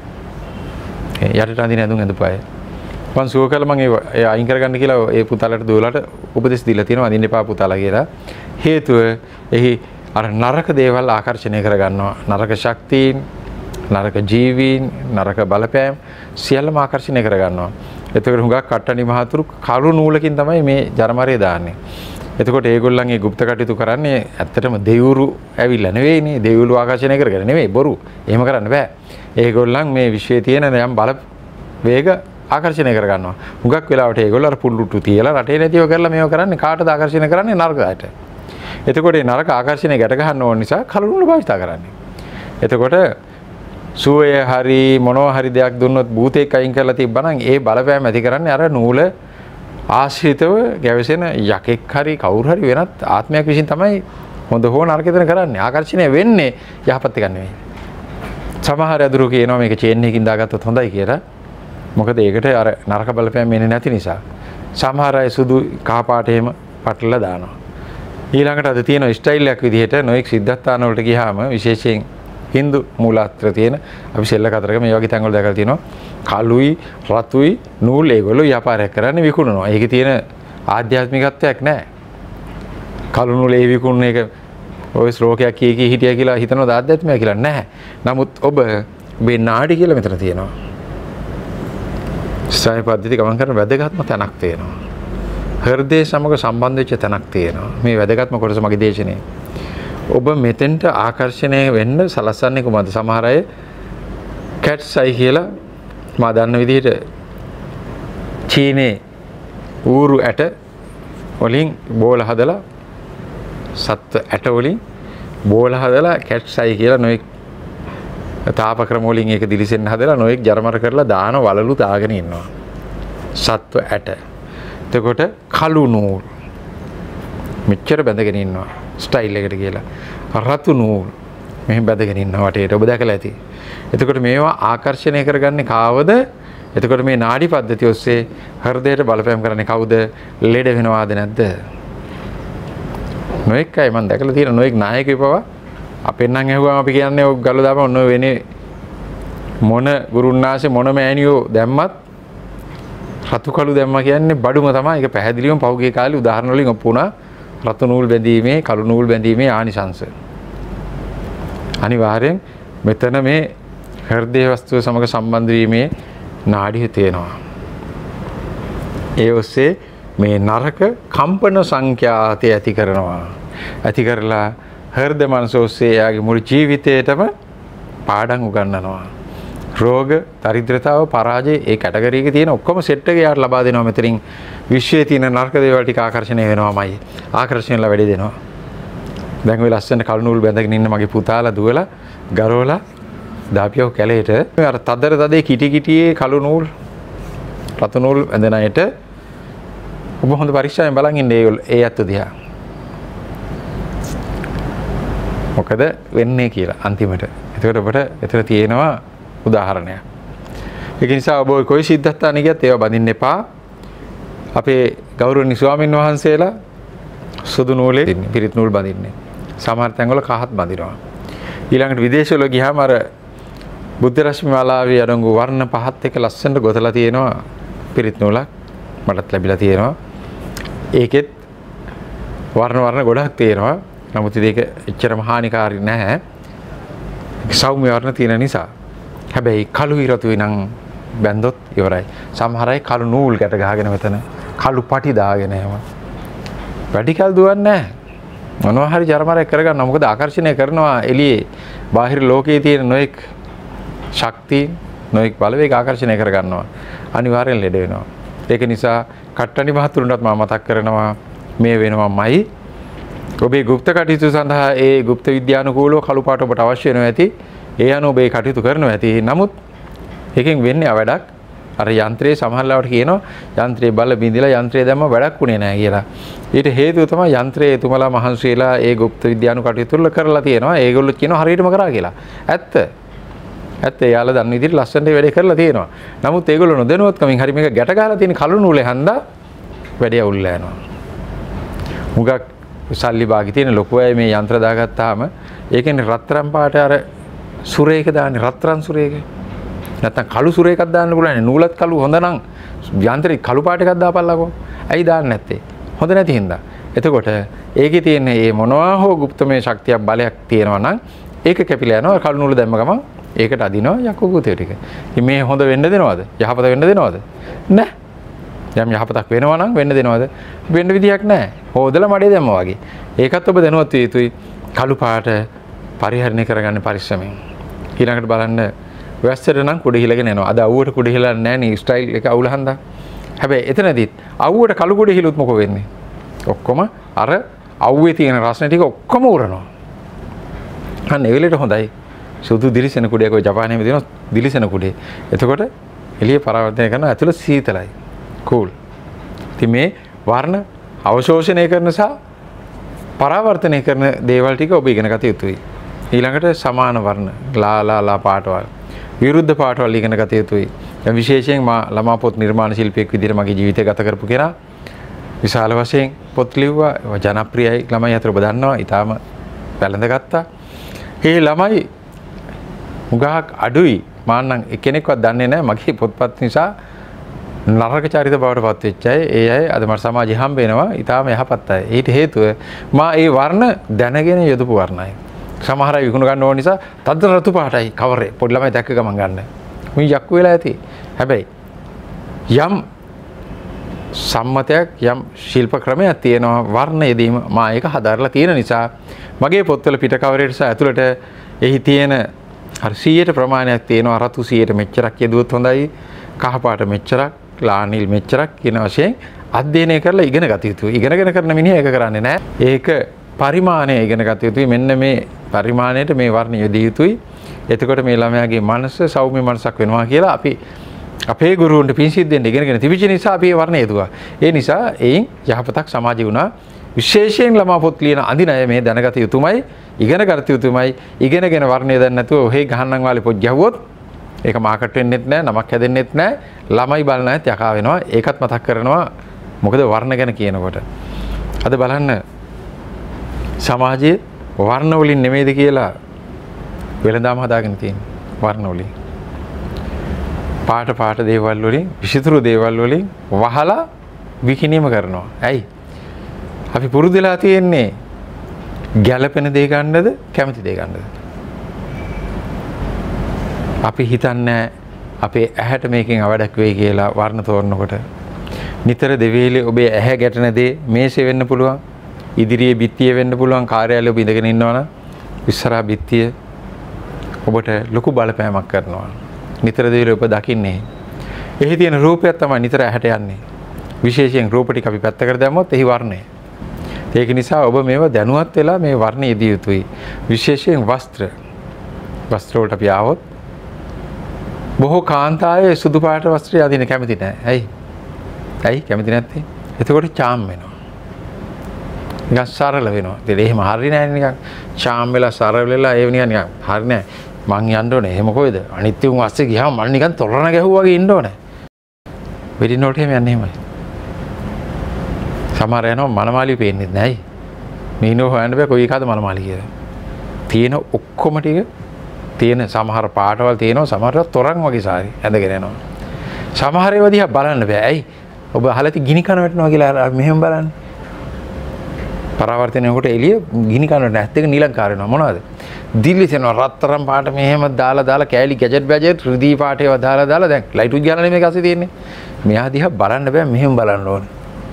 යටට අඳින ඇඳුම් ඇඳපු අය. මම සුව කළා මම ඒ අයින් කරගන්න කියලා ඒ පුතාලට දුවලට උපදෙස් දීලා තියෙනවා අඳින්න එපා පුතාලා කියලා. හේතුව එහි අර නරක දේවල් ආකර්ෂණය කරගන්නවා. නරක ශක්තියින්, නරක ජීවීන්, නරක බලපෑම් සියල්ලම ආකර්ෂණය කරගන්නවා. එතකොට හුඟක් කට්ටනි මහතුරු කළු නූලකින් තමයි මේ ජරමරේ දාන්නේ. එතකොට ඒගොල්ලන්ගේ ගුප්ත කටයුතු කරන්නේ ඇත්තටම දෙවිවරු ඇවිල්ලා නෙවෙයිනේ. දෙවිවරු ආකර්ෂණය කරගෙන නෙවෙයි බොරු. එහෙම කරන්න බෑ. ඒගොල්ලන් මේ විශ්වයේ තියෙන යම් බල වේග ආකර්ෂණය කරගන්නවා. හුඟක් වෙලාවට ඒගොල්ලෝ අර පුල්ලුට්ටු තියලා රටේ නැතිව කරලා මේව කරන්නේ කාටද ආකර්ෂණය කරන්නේ නරකයට. එතකොට මේ නරක ආකර්ෂණය ගැට ගන්න ඕන නිසා කළු නූල භාවිත කරන්නේ. එතකොට සුවය හරි මොනවා හරි දෙයක් දුන්නොත් භූතේක් අයින් කරලා තිබ්බනම් ඒ බලපෑම ඇති කරන්නේ අර නූල ආශ්‍රිතව ගැවසෙන යකෙක් හරි කවුරු හරි වෙනත් ආත්මයක් විසින් තමයි හොඳ හෝ නරක දෙන කරන්නේ. ආකර්ෂණය වෙන්නේ යහපත් එක නෙවෙයි. සමහර අදරු කියනවා මේක චේන් එකකින් දාගත්තොත් හොඳයි කියලා. මොකද ඒකට අර නරක බලපෑම් එන්නේ නැති නිසා. සමහර අය සුදු කහ පාට එහෙම පටලලා දානවා. ඊළඟට අද තියෙන ස්ටයිල් එකක් විදිහට නොඑක් සිද්ධාස්ථාන වලට ගියාම විශේෂයෙන් හින්දු මූලාශ්‍ර තියෙන අපි සෙල්ල කතරක මේ වගේ තැන්වල දැකලා තියෙනවා කළුයි රතුයි නූල් ඒගොල්ලෝ ව්‍යාපාරයක් කරන්නේ විකුණනවා. ඒකේ තියෙන ආධ්‍යාත්මිකත්වයක් නැහැ. කළු නූල් ඒ විකුණන එක ඔය ශ්ලෝකයක් කී හිටියා කියලා හිතනවා ආධ්‍යාත්මිකයි කියලා නැහැ. නමුත් ඔබ මේ නාඩි කියලා මෙතන තියෙනවා. ස්ථායි පද්ධති ගමන් කරන වැදගත්ම තැනක් තියෙනවා. හෘදය සමග සම්බන්ධ වෙච්ච තැනක් තියෙනවා. මේ වැදගත්ම කොටස මගේ දේශනේ. ඔබ මෙතෙන්ට ආකර්ෂණය වෙන්න සලස්වන්නේ කොහොමද? සමහර අය කැට්ස් අයි කියලා මා දන්න විදිහට චීනේ ඌරු ඇට වලින් බෝල හදලා සත්ත්ව ඇට වලින් බෝල හදලා කැට්ස් අයි කියලා නොඑක් තාපක්‍රම වලින් ඒක දිලිසෙන්න හදලා නොඑක් ජරමර කරලා දාන වලලු දාගෙන ඉන්නවා. සත්ත්ව ඇට. එතකොට කළු නූල් මෙච්චර බැඳගෙන ඉන්නවා ස්ටයිල් එකට කියලා. රතු නූල් මෙහෙම බැඳගෙන ඉන්නවා වටේට ඔබ දැකලා ඇති. එතකොට මේවා ආකර්ෂණය කරගන්නේ කාවද? එතකොට මේ නාඩි පද්ධතිය ඔස්සේ හෘදයට බලපෑම් කරන්නේ කවුද? ලෙඩ වෙනවාද නැද්ද? නොඑක් අය මම දැකලා තියෙන නොඑක් නායකයෝ පවා අපෙන් නම් ඇහුවාම අපි කියන්නේ ඔය ගල්ල දාපම ඔන්න වෙන්නේ මොන ගුරුන්නාසේ මොන මෑණියෝ දැම්මත් රතු කළු දැම්මා කියන්නේ බඩුම තමයි. ඒක පැහැදිලිවම පහුගිය කාලේ උදාහරණ වලින් ඔප්පු වුණා. රතු නූල් බැඳීමේ කළු නූල් බැඳීමේ ආනිසංශ. අනිවාර්යෙන් මෙතන මේ හෘදය වස්තුව සමග සම්බන්ධ වීමේ නාඩිය තියෙනවා. ඒ ඔස්සේ මේ නරක කම්පන සංඛ්‍යාතය ඇති කරනවා. ඇති කරලා හෘද මනස ඔස්සේ එයාගේ මුළු ජීවිතේටම පාඩම් උගන්වනවා. රෝග, දරිද්‍රතාව, පරාජය ඒ කැටගරි එකේ තියෙන ඔක්කොම සෙට් එක යාට ලබා දෙනවා. මෙතනින් විශ්වයේ තියෙන නරක දේවල් ටික ආකර්ෂණය වෙනවාමයි. ආකර්ෂණයලා වැඩි දෙනවා. දැන් ඔය ලස්සන කළු නූල් බැඳගෙන ඉන්න මගේ පුතාලා දුවලා ගරවලා දාපියව කැලේට අර තදර තදේ කිටි කිටියේ කළු නූල් රතු නූල් ඇඳන අයට ඔබ හොඳ පරීක්ෂාවෙන් බලන් ඉන්න ඒ ඇත්ත දිහා. මොකද වෙන්නේ කියලා අන්තිමට. එතකොට ඔබට එතන තියෙනවා උදාහරණයක්. ඒක නිසා ඔබ කොයි සිද්ධාස්ථානෙ ගියත් ඒවා බඳින්න එපා. අපේ ගෞරවනීය ස්වාමීන් වහන්සේලා සුදු නූලේ පිරිත් නූල් බඳින්නේ. සමහර තැන්වල කහත් බඳිනවා. ඊළඟට විදේශවල ගියාම අර බුද්ධ රශ්මි මාලාවේ අඩංගු වර්ණ පහත් එක ලස්සනට ගොතලා තියෙනවා පිරිත් නූලක් මටත් ලැබිලා තියෙනවා. ඒකෙත් වර්ණ ගොඩක් තියෙනවා. නමුත් ඒක එච්චරම හානිකාරී නැහැ. සෞම්‍ය වර්ණ තියෙන නිසා. හැබැයි කළු ඉරතුයි නම් බැන්දොත් ඉවරයි. සමහර අය කළු නූල් ගැට ගහගෙන මෙතන කළු පටි දාගෙන එහෙම. වැඩි කල් දුවන්නේ නැහැ. මොනවා හරි ජරමරයක් කරගන්නවා. මොකද ආකර්ෂණය කරනවා එළියේ බාහිර ලෝකයේ තියෙන නොඑක් ශක්ති නොඑක් බලවේග ආකර්ෂණය කරගන්නවා. අනිවාර්යෙන් ලෙඩ වෙනවා. ඒක නිසා කට්ටනි මහතුරුන්ටත් මම මතක් කරනවා මේ වෙනවමයි. ඔබේ গুপ্ত කටයුතු සඳහා ඒ গুপ্ত විද්‍යානුකූලව කළු පාට ඔබට අවශ්‍ය වෙනවා ඇති. ඒ අනුව ඔබේ කටයුතු කරනවා ඇති. නමුත් එකෙන් වෙන්නේ අවඩක්. අර යන්ත්‍රයේ සමහරවට කියනවා යන්ත්‍රයේ බල බිඳිලා යන්ත්‍රය දැම්ම වැඩක් උනේ නැහැ කියලා. ඊට හේතුව තමයි යන්ත්‍රයේ එතුමලා මහන්සියලා ඒ গুপ্ত විද්‍යානු කටයුතු වල කරලා තියෙනවා. ඒගොල්ලෝ කියනවා හරියටම කරා කියලා. ඇත්ත. එයාලා දන්න විදිහට ලස්සනට වැඩේ කරලා තියෙනවා. නමුත් ඒගොල්ලෝ නොදැනුවත්කමින් හරි මේක ගැට ගහලා තියෙන කළු නූලේ හන්දා වැඩේ අවුල්ලා යනවා. මුගක් සල්ලි බාගි තියෙන ලොකු අය මේ යන්ත්‍ර දාගත්තාම ඒකෙන් රත්තරන් පාට අර සුරේක දාන්නේ රත්තරන් සුරේක. නැත්තම් කළු සුරේකක් දාන්න පුළුවන්. නූලත් කළු හොඳ නම් යන්ත්‍රේ කළු පාට එකක් දාපල්ලාකෝ. ඇයි දාන්නේ නැත්තේ? හොඳ නැති හින්දා. එතකොට ඒකේ තියෙන මේ මොනවා හෝ গুপ্তමය ශක්තියක් බලයක් තියෙනවා නම් ඒක කැපිලා යනවා. කළු නූල දැම්ම ගමන් ඒකට අදිනවා යකු පුතේ ටික. ඉතින් මේ හොඳ වෙන්න දෙනවද? යහපත වෙන්න දෙනවද? නැහැ. යම් යහපතක් වෙනවා නම් වෙන්න දෙනවද? වෙන්න විදියක් නැහැ. හොදලා මඩේ දැම්මා වගේ. ඒකත් ඔබ දැනුවත් විය යුතුයි. කළු පාට පරිහරණය කරගන්න පරිස්සමෙන්. ඊළඟට බලන්න වැස්සට නම් කුඩ හිලගෙන එනවා. අද අවුවට කුඩ හිලන්නේ නැහැ නේ ස්ටයිල් එක අවුල හන්දා. හැබැයි එතනදිත් අවුවට කළු කුඩ හිලුත් මොකෝ වෙන්නේ? ඔක්කොම අර අවුවේ තියෙන රස්නේ ටික ඔක්කොම උරනවා. අන්න ඒ වෙලෙට හොඳයි. සුදු දිලිසෙන කුඩයක් ඔය ජපානයේම තියෙනවා දිලිසෙන කුඩේ. එතකොට එළිය පරාවර්තනය කරන ඇතුළ සීතලයි. කූල්. ඉතින් මේ වර්ණ අවශෝෂණය කරන සහ පරාවර්තනය කරන දේවල් ටික ඔබ ඉගෙන ගත යුතුයි. ඊළඟට සමාන වර්ණ ලා පාටවල් විරුද්ධ පාටවල් ඉගෙන ගත යුතුයි. දැන් විශේෂයෙන් මා ළමා පොත් නිර්මාණ ශිල්පියෙක් විදිහට මගේ ජීවිතය ගත කරපු කෙනා විශාල වශයෙන් පොත් ලිව්වා. ජනප්‍රියයි ළමයි අතර ඔබ දන්නවා. ඊටාම වැළඳගත්තා. ඒ ළමයි මුගක් අඩුයි. මාන්නම් එක්කෙනෙක්වත් දන්නේ නැහැ මගේ පොත්පත් නිසා නරක චරිත බවට පත් වෙච්ච අය. ඒ අය අද මට සමාජෙ හම්බ වෙනවා. ඊටාම යහපත් අය. ඊට හේතුව මා ඒ වර්ණ දැනගෙන යොදපු වර්ණයි. සමහර අය විකුණ ගන්න ඕන නිසා තද රතු පාටයි කවරේ පොඩි ළමයි දැක්ක ගමන් ගන්න. මුයි යක්කු වෙලා ඇති. හැබැයි යම් සම්මතයක් යම් ශිල්ප ක්‍රමයක් තියෙනවා වර්ණ යෙදීම මා ඒක හදාarලා තියෙන නිසා මගේ පොත්වල පිට කවරේට සහ ඇතුළට එහි තියෙන අර 100ට ප්‍රමාණයක් තියෙනවා. රතු 100ට මෙච්චරක් යෙදුවොත් හොඳයි. කහ පාට මෙච්චරක්, ලානිල් මෙච්චරක් කියන වශයෙන් අධ්‍යයනය කරලා ඉගෙන ගත යුතුයි. ඉගෙනගෙන කරන මිනිහ ඒක කරන්නේ නැහැ. ඒක පරිමාණය ඉගෙන ගත යුතුයි. මෙන්න මේ පරිමාණයට මේ වර්ණ යෙදිය යුතුයි. එතකොට මේ ළමයාගේ මනස සෞම්‍ය මනසක් වෙනවා කියලා අපි අපේ ගුරුවරුන්ට පින් සිද්දෙන් ඉගෙනගෙන තිබිච්ච නිසා අපි මේ වර්ණ යෙදුවා. ඒ නිසා එයින් යහපතක් සමාජේ වුණා. විශේෂයෙන් ළමා පොත් ලියන අඳින අය මේ දැනගත යුතුමයි. ඉගෙන ගත යුතුමයි. ඉගෙනගෙන වර්ණය දැන නැතුව ඔහේ ගහන්නම් වාලේ පොත් ගැහුවොත් ඒක මාකට් වෙන්නෙත් නැහැ, නමක් හැදෙන්නෙත් නැහැ. ළමයි බලන අයත් යකා වෙනවා. ඒකත් මතක් කරනවා. මොකද වර්ණ ගැන කියනකොට. අද බලන්න සමාජයේ වර්ණ වලින් නෙමෙයිද කියලා වෙළඳාම හදාගෙන තියෙන්නේ. වර්ණ වලින්. පාට දේවල් වලින්, විසිතුරු දේවල් වලින් වහලා විකිණීම කරනවා. ඇයි? අපි පුරුදුලා තියෙන්නේ ගැළපෙන දේ ගන්නද, කැමති දේ ගන්නද? අපි හිතන්නේ අපේ ඇහැට මේකෙන් අවඩක් වෙයි කියලා වර්ණ තෝරනකොට. නිතර දෙවිලේ ඔබේ ඇහැ ගැටෙන දේ මේසේ වෙන්න පුළුවන්. ඉදිරියේ බිත්තිය වෙන්න පුළුවන්. කාර්යාලයේ ඔබ ඉඳගෙන ඉන්නවනම් ඉස්සරහා බිත්තිය ඔබට ලොකු බලපෑමක් කරනවා. නිතර දෙවිලේ ඔබ දකින්නේ. එහි තියෙන රූපයක් තමයි නිතර ඇහැට යන්නේ. විශේෂයෙන් රූප ටික අපි පැත්තකට දැම්මොත් එහි වර්ණය. ඒක නිසා ඔබ මේව දැනුවත් වෙලා මේ වර්ණය යෙදිය යුතුයි. විශේෂයෙන් වස්ත්‍ර වලට අපි ආවොත් බොහෝ කාන්තාවේ සුදු පාට වස්ත්‍රය අදින්න කැමති නැහැ. ඇයි කැමති නැත්තේ? එතකොට චාම් වෙනවා. නිකන් සරල වෙනවා. ඉතින් එහෙම හරි නෑ නිකන් චාම් වෙලා සරල වෙලා ඒ නිකන් හරි නෑ. මං යන්න ඕනේ. එහෙම කොයිද? අනිත් උන් වස්සේ ගියාම මම නිකන් තොරණ ගැහුවා වගේ ඉන්න ඕනේ. වෙඩින් වලට එහෙම යන්නේ එහෙමයි. සමහර යනවා මනමාලිය පේන්නේ නැහැ. මීනෝ හොයන්න බෑ කොයි එකද මනමාලිය කියලා. තියෙන ඔක්කොම ටික තියෙන සමහර පාටවල් තියෙනවා සමහරව තොරන් වගේ සාරි ඇඳගෙන යනවා. සමහර ඒවා දිහා බලන්න බෑ. ඇයි? ඔබ අහලා ති ගිනි කන වැටෙනවා කියලා මෙහෙම බලන්න. පරාවර්තනයකට එළිය ගිනි කන නැත් එක නිලංකාර වෙනවා මොනවද? දිල්ලි තේනවා රත්තරන් පාට මෙහෙම දාලා කෑලි ගැජට් බැජට් රිදී පාට ඒවා දාලා දැන් ලයිට් උත් ගාලා නෙමෙයි කසේ තියෙන්නේ. මෙහා දිහා බලන්න බෑ මෙහෙම බලන්න ඕනේ.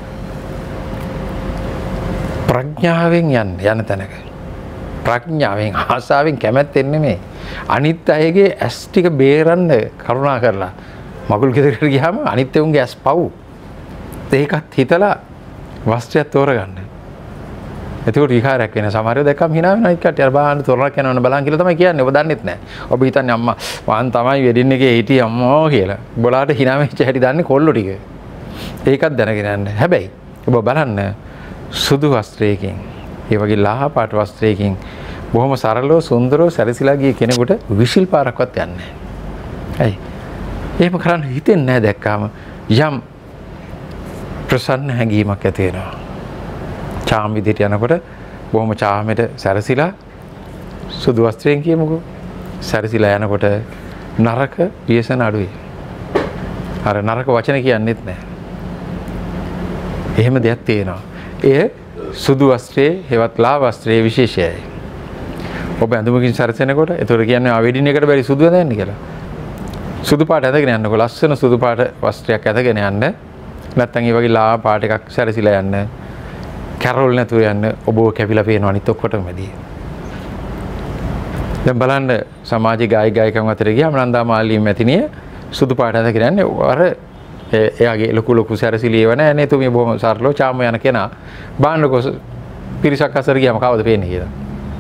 ප්‍රඥාවෙන් යන තැනක ප්‍රඥාවෙන් ආසාවෙන් කැමැත්තෙන් නෙමෙයි අනිත් අයගේ ඇස් ටික බේරන්න කරුණා කරලා මගුල් ගෙදරට ගියාම අනිත් උන්ගේ ඇස් පව් ඒකත් හිතලා වස්ත්‍රයක් තෝරගන්න. එතකොට විකාරයක් වෙන සමහරව දැක්කම hina වෙනවා අනිත් කට්ටිය අර බාහන්න තෝරලා යනවන බලන් කියලා තමයි කියන්නේ. ඔබ දන්නෙත් නැහැ. ඔබ හිතන්නේ අම්මා වාන් තමයි වෙඩින් එකේ හිටියේ අම්මෝ කියලා. බොලාට hina වෙච්ච හැටි දන්නේ කොල්ලෝ ටික. ඒකත් දැනගෙන යන්න. හැබැයි ඔබ බලන්න සුදු වස්ත්‍රයකින් ඒ වගේ ලාහ පාට වස්ත්‍රයකින් බොහොම සරලව සුන්දරව සැරසිලා ගිය කෙනෙකුට විසිල් පාරක්වත් යන්නේ නැහැ. ඇයි? එහෙම කරන්න හිතෙන්නේ නැහැ දැක්කාම යම් ප්‍රසන්න හැඟීමක් ඇති වෙනවා. චාම් විදිහට යනකොට බොහොම චාමෙට සැරසිලා සුදු වස්ත්‍රයෙන් කියමුකෝ සැරසිලා යනකොට නරක ව්‍යසන අඩුයි. අර නරක වචන කියන්නෙත් නැහැ. එහෙම දෙයක් තියෙනවා. එය සුදු වස්ත්‍රයේ හෙවත් ලා වස්ත්‍රයේ විශේෂයයි. ඔබ ඇඳුමකින් සැරසෙනකොට ඒතර කියන්නේ ආ වෙඩින් එකට බැරි සුදු ඇඳ යන්න කියලා. සුදු පාට ඇඳගෙන යන්නකො ලස්සන සුදු පාට වස්ත්‍රයක් ඇඳගෙන යන්න. නැත්නම් ඒ වගේ ලා පාට එකක් සැරසිලා යන්න. කැරොල් නැතුව යන්න ඔබව කැපිලා පේනවා අනිත් ඔක්කොටම වැඩි. දැන් බලන්න සමාජයේ ගායිකයන් අතර ගියාම නන්දා මාලී මැතිණිය සුදු පාට ඇඳගෙන යන්නේ අර එයාගේ ලොකු සැරසිලි ඒව නැහැ නේ තුමී බොහොම සරලව චාම යන කෙනා බාන්නකො පිරිසක් අතර ගියාම කවද පේන්නේ කියලා.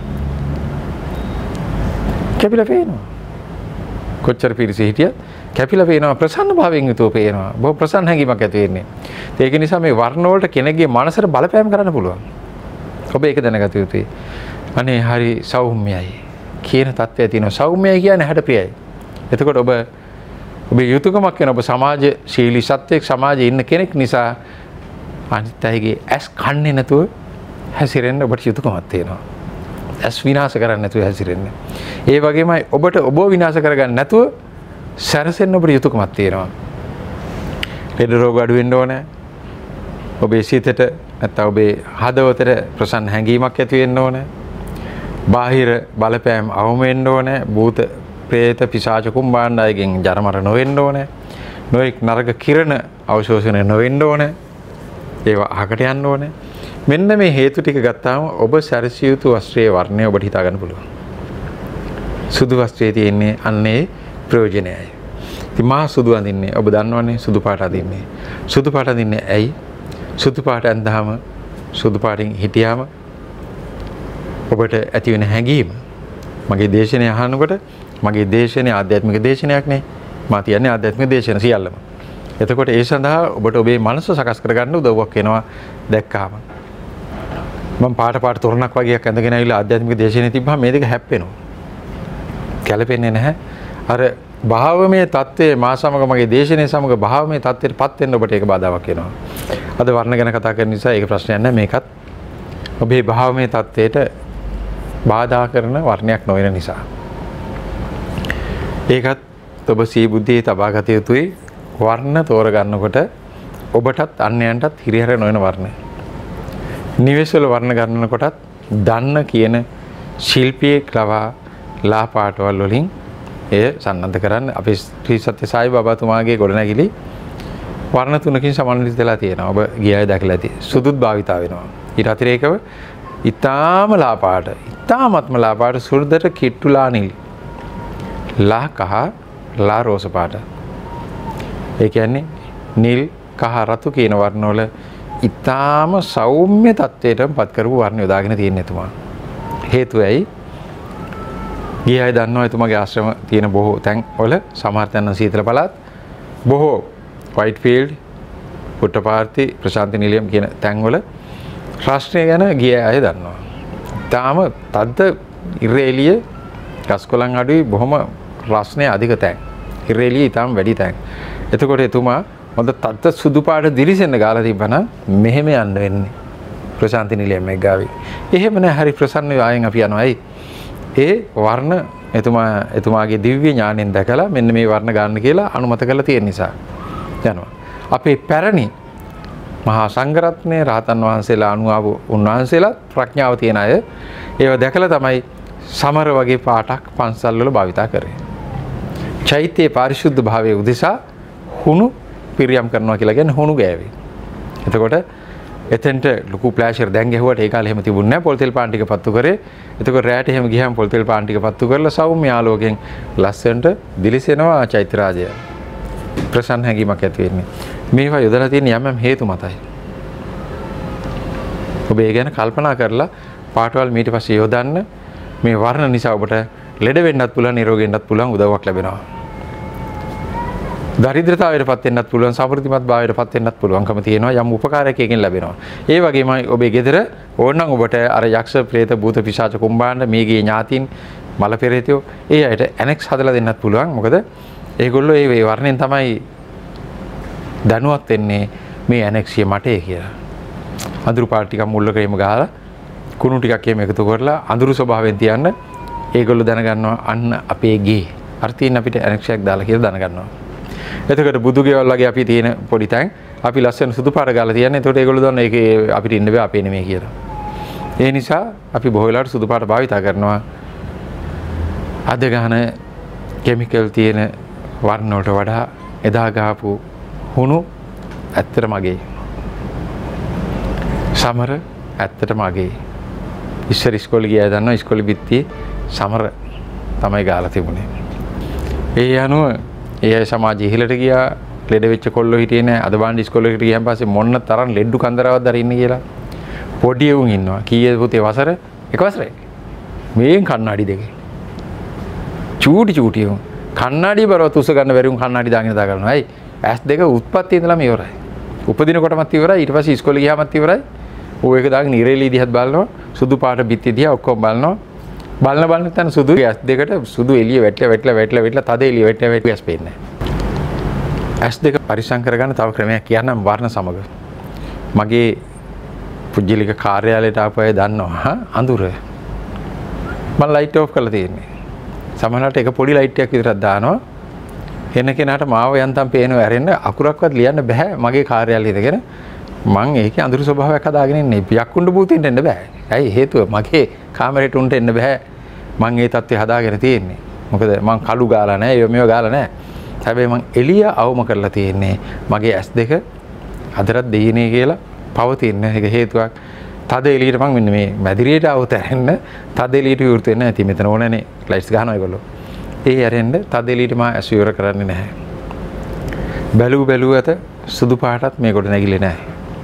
කැපිලා පේනවා. කොච්චර පිරිස හිටියත් කැපිලා පේනවා ප්‍රසන්න භාවයෙන් යුතුව පේනවා. බොහොම ප්‍රසන්න හැඟීමක් ඇති වෙන්නේ. ඒක නිසා මේ වර්ණ වලට කෙනෙක්ගේ මනසට බලපෑම් කරන්න පුළුවන්. ඔබ ඒක දැනගත යුතුයි. අනේ හරි සෞම්‍යයි කියන තත්ත්වය තියෙනවා. සෞම්‍යයි කියන්නේ හැඩ ප්‍රියයි. එතකොට ඔබේ යුතුයකමක් වෙන ඔබ සමාජශීලී සත්‍යයක් සමාජයේ ඉන්න කෙනෙක් නිසා අනිත් අයගේ ඇස් කන්නේ නැතුව හැසිරෙන්න ඔබට යුතුයකමක් තියෙනවා. ඇස් විනාශ කරන්නේ නැතුව හැසිරෙන්න. ඒ වගේමයි ඔබට ඔබ විනාශ කරගන්න නැතුව සැරසෙන්න ඔබට යුතුයකමක් තියෙනවා. ලෙඩ රෝග අඩු වෙන්න ඕනේ. ඔබේ සිතට නැත්නම් ඔබේ හදවතට ප්‍රසන්න හැඟීමක් ඇති වෙන්න ඕනේ. බාහිර බලපෑම් අවම වෙන්න ඕනේ. භූත ප්‍රේත පිසාච කුම්භාණ්ඩයගෙන් ජරමර නොවෙන්න ඕනේ. නොඑක් නරක කිරණ අවශෝෂණය නොවෙන්න ඕනේ. ඒවා අහකට යන්න ඕනේ. මෙන්න මේ හේතු ටික ගත්තාම ඔබ සැරසිය යුතු වස්ත්‍රයේ වර්ණය ඔබට හිතා ගන්න පුළුවන්. සුදු වස්ත්‍රයේ තියෙන්නේ අන්නේ ප්‍රයෝජනයයි. ඉතින් මා සුදු අඳින්නේ ඔබ දන්නවනේ සුදු පාට අඳින්නේ. සුදු පාට අඳින්නේ ඇයි? සුදු පාට අඳහම සුදු පාටින් හිටියාම ඔබට ඇති වෙන හැඟීම මගේ දේශනය අහනකොට මගේ දේශනය ආධ්‍යාත්මික දේශනයක් නේ. මා කියන්නේ ආධ්‍යාත්මික දේශන සියල්ලම. එතකොට ඒ සඳහා ඔබට ඔබේ මනස සකස් කරගන්න උදව්වක් වෙනවා දැක්කාම. මම පාට තොරණක් වගේක් ඇඳගෙන ආවිලා ආධ්‍යාත්මික දේශනේ තිබ්බහම මේ දෙක හැප්පෙනවා. කැළපෙන්නේ නැහැ. අර භාවමය தත්ත්වයේ මා සමග මගේ දේශනේ සමග භාවමය தත්ත්වයටපත් වෙන්න ඔබට ඒක බාධාවක් වෙනවා. අද වර්ණ ගැන කතා කරන නිසා ඒක ප්‍රශ්නයක් නැහැ. මේකත් ඔබේ භාවමය தත්ත්වයට බාධා කරන වර්ණයක් නොවන නිසා. ඒකත් ඔබ සී බුද්ධියේ තබා ගත යුතුයි. වර්ණ තෝරගන්නකොට ඔබටත් අන්‍යයන්ටත් හිරිහැර නොවන වර්ණ. නිවෙස්වල වර්ණ ගන්නකොටත් දන්න කියන ශිල්පියෙක් ලවා ලා පාටවල් වලින් එය සම්බන්ධ කරන්න අපේ ශ්‍රී සත්‍ය සායි බබාතුමාගේ ගොඩනැගිලි වර්ණ තුනකින් සමන්විත වෙලා තියෙනවා. ඔබ ගියයි දැකලා ඇති. සුදුත් භාවිතා වෙනවා. ඊට අතිරේකව ඊටාම ලාපාට, ඊටාමත්ම ලාපාට සුර්දට කිට්ටුලා නිල්. ලා කහ, ලා රෝස පාට. ඒ කියන්නේ නිල්, කහ, රතු කියන වර්ණවල ඊටාම සෞම්‍ය තත්වයට පත් කරපු වර්ණ යොදාගෙන තියෙන එතුමා. හේතුව ඇයි? ගියයි දන්නවා එතුමාගේ ආශ්‍රම තියෙන බොහෝ තැන් වල සමහර තැන් සීතල පළාත්, බොහෝ වයිට්ෆීල්ඩ්, පුට්ටපාර්ති, ප්‍රශාන්ති නිලියම් කියන තැන් වල රාෂ්ට්‍රය ගැන ගිය අය දන්නවා. තාම තද්ද ඉරේලිය ගස්කොළන් අඩුයි, බොහොම රස්නේ අධික තැන්. ඉරේලිය ඊටාම වැඩි තැන්. එතකොට එතුමා හොඳ තද්ද සුදු පාට දිලිසෙන්න ගාලා තිබ්බනම් මෙහෙම යන්න වෙන්නේ. ප්‍රශාන්ති නිලියම් එක ගාවි. එහෙම නෑ, හරි ප්‍රසන්න ආයෙන් අපි යනවා. ඒ වර්ණ එතුමාගේ දිව්‍ය ඥාණයෙන් දැකලා මෙන්න මේ වර්ණ ගන්න කියලා අනුමත කරලා තියෙන නිසා යනවා. අපේ පැරණි මහා සංඝරත්නය, රහතන් වහන්සේලා, අනුආව උන්වහන්සේලා ප්‍රඥාව තියෙන අය ඒව දැකලා තමයි සමර වගේ පාටක් පන්සල් වල භාවිතා කරේ. චෛත්‍යයේ පාරිශුද්ධ භාවයේ උදෙසා හුණු පිරියම් කරනවා කියලා කියන්නේ හුණු ගෑවේ. එතකොට එතෙන්ට ලොකු ප්ලෑෂර් දැන් ගැහුවට ඒ කාලේ එහෙම තිබුණේ නැහැ. පොල් තෙල් පාන් ටික පත්තු කරේ. එතකොට රැයට එහෙම ගියාම පොල් තෙල් පාන් ටික පත්තු කරලා සෞම්‍ය ආලෝකයෙන් ලස්සනට දිලිසෙනවා චෛත්‍ය රාජය. ප්‍රසන්න හැඟීමක් ඇති වෙන්නේ. මේවා යොදලා තියෙන යම් හේතු මතයි. ඔබ ඒ ගැන කල්පනා කරලා පාටවල් ඊට පස්සේ යොදන්න. මේ වර්ණ නිසා ඔබට ලෙඩ වෙන්නත් පුළුවන්, නිරෝගී වෙන්නත් පුළුවන් උදව්වක් ලැබෙනවා. දරිද්‍රතාවයටපත් වෙන්නත් පුළුවන්, සමෘද්ධිමත් භාවයටපත් වෙන්නත් පුළුවන්කම තියෙනවා. යම් උපකාරයක් එකකින් ලැබෙනවා. ඒ වගේමයි ඔබේ ගෙදර ඕනනම් ඔබට අර යක්ෂ, ප්‍රේත, භූත, පිශාච, කුම්භාණ්ඩ, මේගේ ඥාතීන්, මල පෙරේතයෝ ඒ අයට ඇනෙක්ස් හදලා දෙන්නත් පුළුවන්. මොකද ඒගොල්ලෝ ඒ වර්ණයෙන් තමයි දැනුවත් වෙන්නේ මේ ඇනෙක්සිය මටේ කියලා. අඳුරු පාට ටිකක් මුල්ලක එහෙම ගහලා කුණු ටිකක් එහෙම එකතු කරලා අඳුරු ස්වභාවයෙන් තියන්න ඒගොල්ලෝ දැනගන්නවා අන්න අපේ ගේ. අර තියෙන අපිට ඇනෙක්සියක් දාලා කියලා දැනගන්නවා. එතකොට බුදු ගෙවල් වගේ අපි තියෙන පොඩි තැන් අපි ලස්සන සුදු පාට ගාලා තියන්නේ. එතකොට ඒගොල්ලෝ දන්නවා ඒකේ අපිට ඉන්න බෑ, අපේ නෙමෙයි කියලා. ඒ නිසා අපි බොහෝ වෙලාවට සුදු පාට භාවිතා කරනවා. අද ගහන කිමිකල් තියෙන වර්ණ වලට වඩා එදා ගහපු හුණු ඇත්තටම අගේ. සමර ඇත්තටම අගේ. ඉස්සර ඉස්කෝලේ ගියා දන්නවා, ඉස්කෝලේ බිත්තියේ සමර තමයි ගාලා තිබුණේ. ඒ අනුව ඒ සමාජය ඉහළට ගියා. ලෙඩ වෙච්ච කොල්ලෝ හිටියේ නැහැ. අද බාණ්ඩ ඉස්කෝලේකට ගියන් පස්සේ මොන්න තරම් ලෙඩ්ඩු කන්දරාවක් දර ඉන්නේ කියලා. පොඩි උන් ඉන්නවා. කීයේ පුතේ වසර? එක වසරේ. මේන් කන්නඩි දෙකේ. චූටි උන්. කන්නඩි බරවත් උස ගන්න බැරි උන් කන්නඩි දාගෙන දා ගන්නවා. අයි ඇස් දෙක උත්පත්ති ඉඳලාම ඉවරයි. උපදින කොටමත් ඉවරයි. ඊට පස්සේ ඉස්කෝලේ ගියාමත් ඉවරයි. ඌ එක දාගෙන ඉරේලී දිහත් බලනවා. සුදු පාට බිත්ති දිහා ඔක්කොම බලනවා. බලන තැන සුදු ඇස් දෙකට සුදු එළිය වැටලා තද එළිය වැටලා ඇස් පේන්නේ නැහැ. ඇස් දෙක පරිස්සම් කරගන්න තව ක්‍රමයක් කියන්නම් වර්ණ සමග. මගේ පුජ්‍යලික කාර්යාලයට ආපු අය දන්නවා අඳුර. මම ලයිට් ඔෆ් කරලා තියෙන්නේ. සමහරවිට එක පොඩි ලයිට් එකක් විතරක් දානවා. එන කෙනාට මාව යන්තම් පේනවා ඇරෙන්න අකුරක්වත් ලියන්න බෑ මගේ කාර්යාලයේ ඉඳගෙන. මං ඒකේ අඳුරු ස්වභාවයක් හදාගෙන ඉන්නේ. යක්කුණ්ඩ භූතෙන්ට එන්න බෑ. ඇයි හේතුව? මගේ කාමරේට උන්ට එන්න බෑ. මං ඒ තත්ත්වය හදාගෙන තියෙන්නේ. මොකද මං කළු ගාලා නැහැ, මේව ගාලා නැහැ. හැබැයි මං එළිය අවම කරලා තියෙන්නේ. මගේ ඇස් දෙක අදටත් දෙයිනේ කියලා පවතින එක හේතුවක්. තද එළියට මං මෙන්න මේ මැදිරියට આવත ඇරෙන්න තද එළියට විවෘත වෙන්න ඇති. මෙතන ඕනනේ ලයිට්ස් ගහනවා ඒගොල්ලෝ. ඒ ඇරෙන්න තද එළියට මම ඇස් විවර කරන්නේ නැහැ. බැලුවත සුදු පාටත් මේ කොට නැගිලේ නැහැ.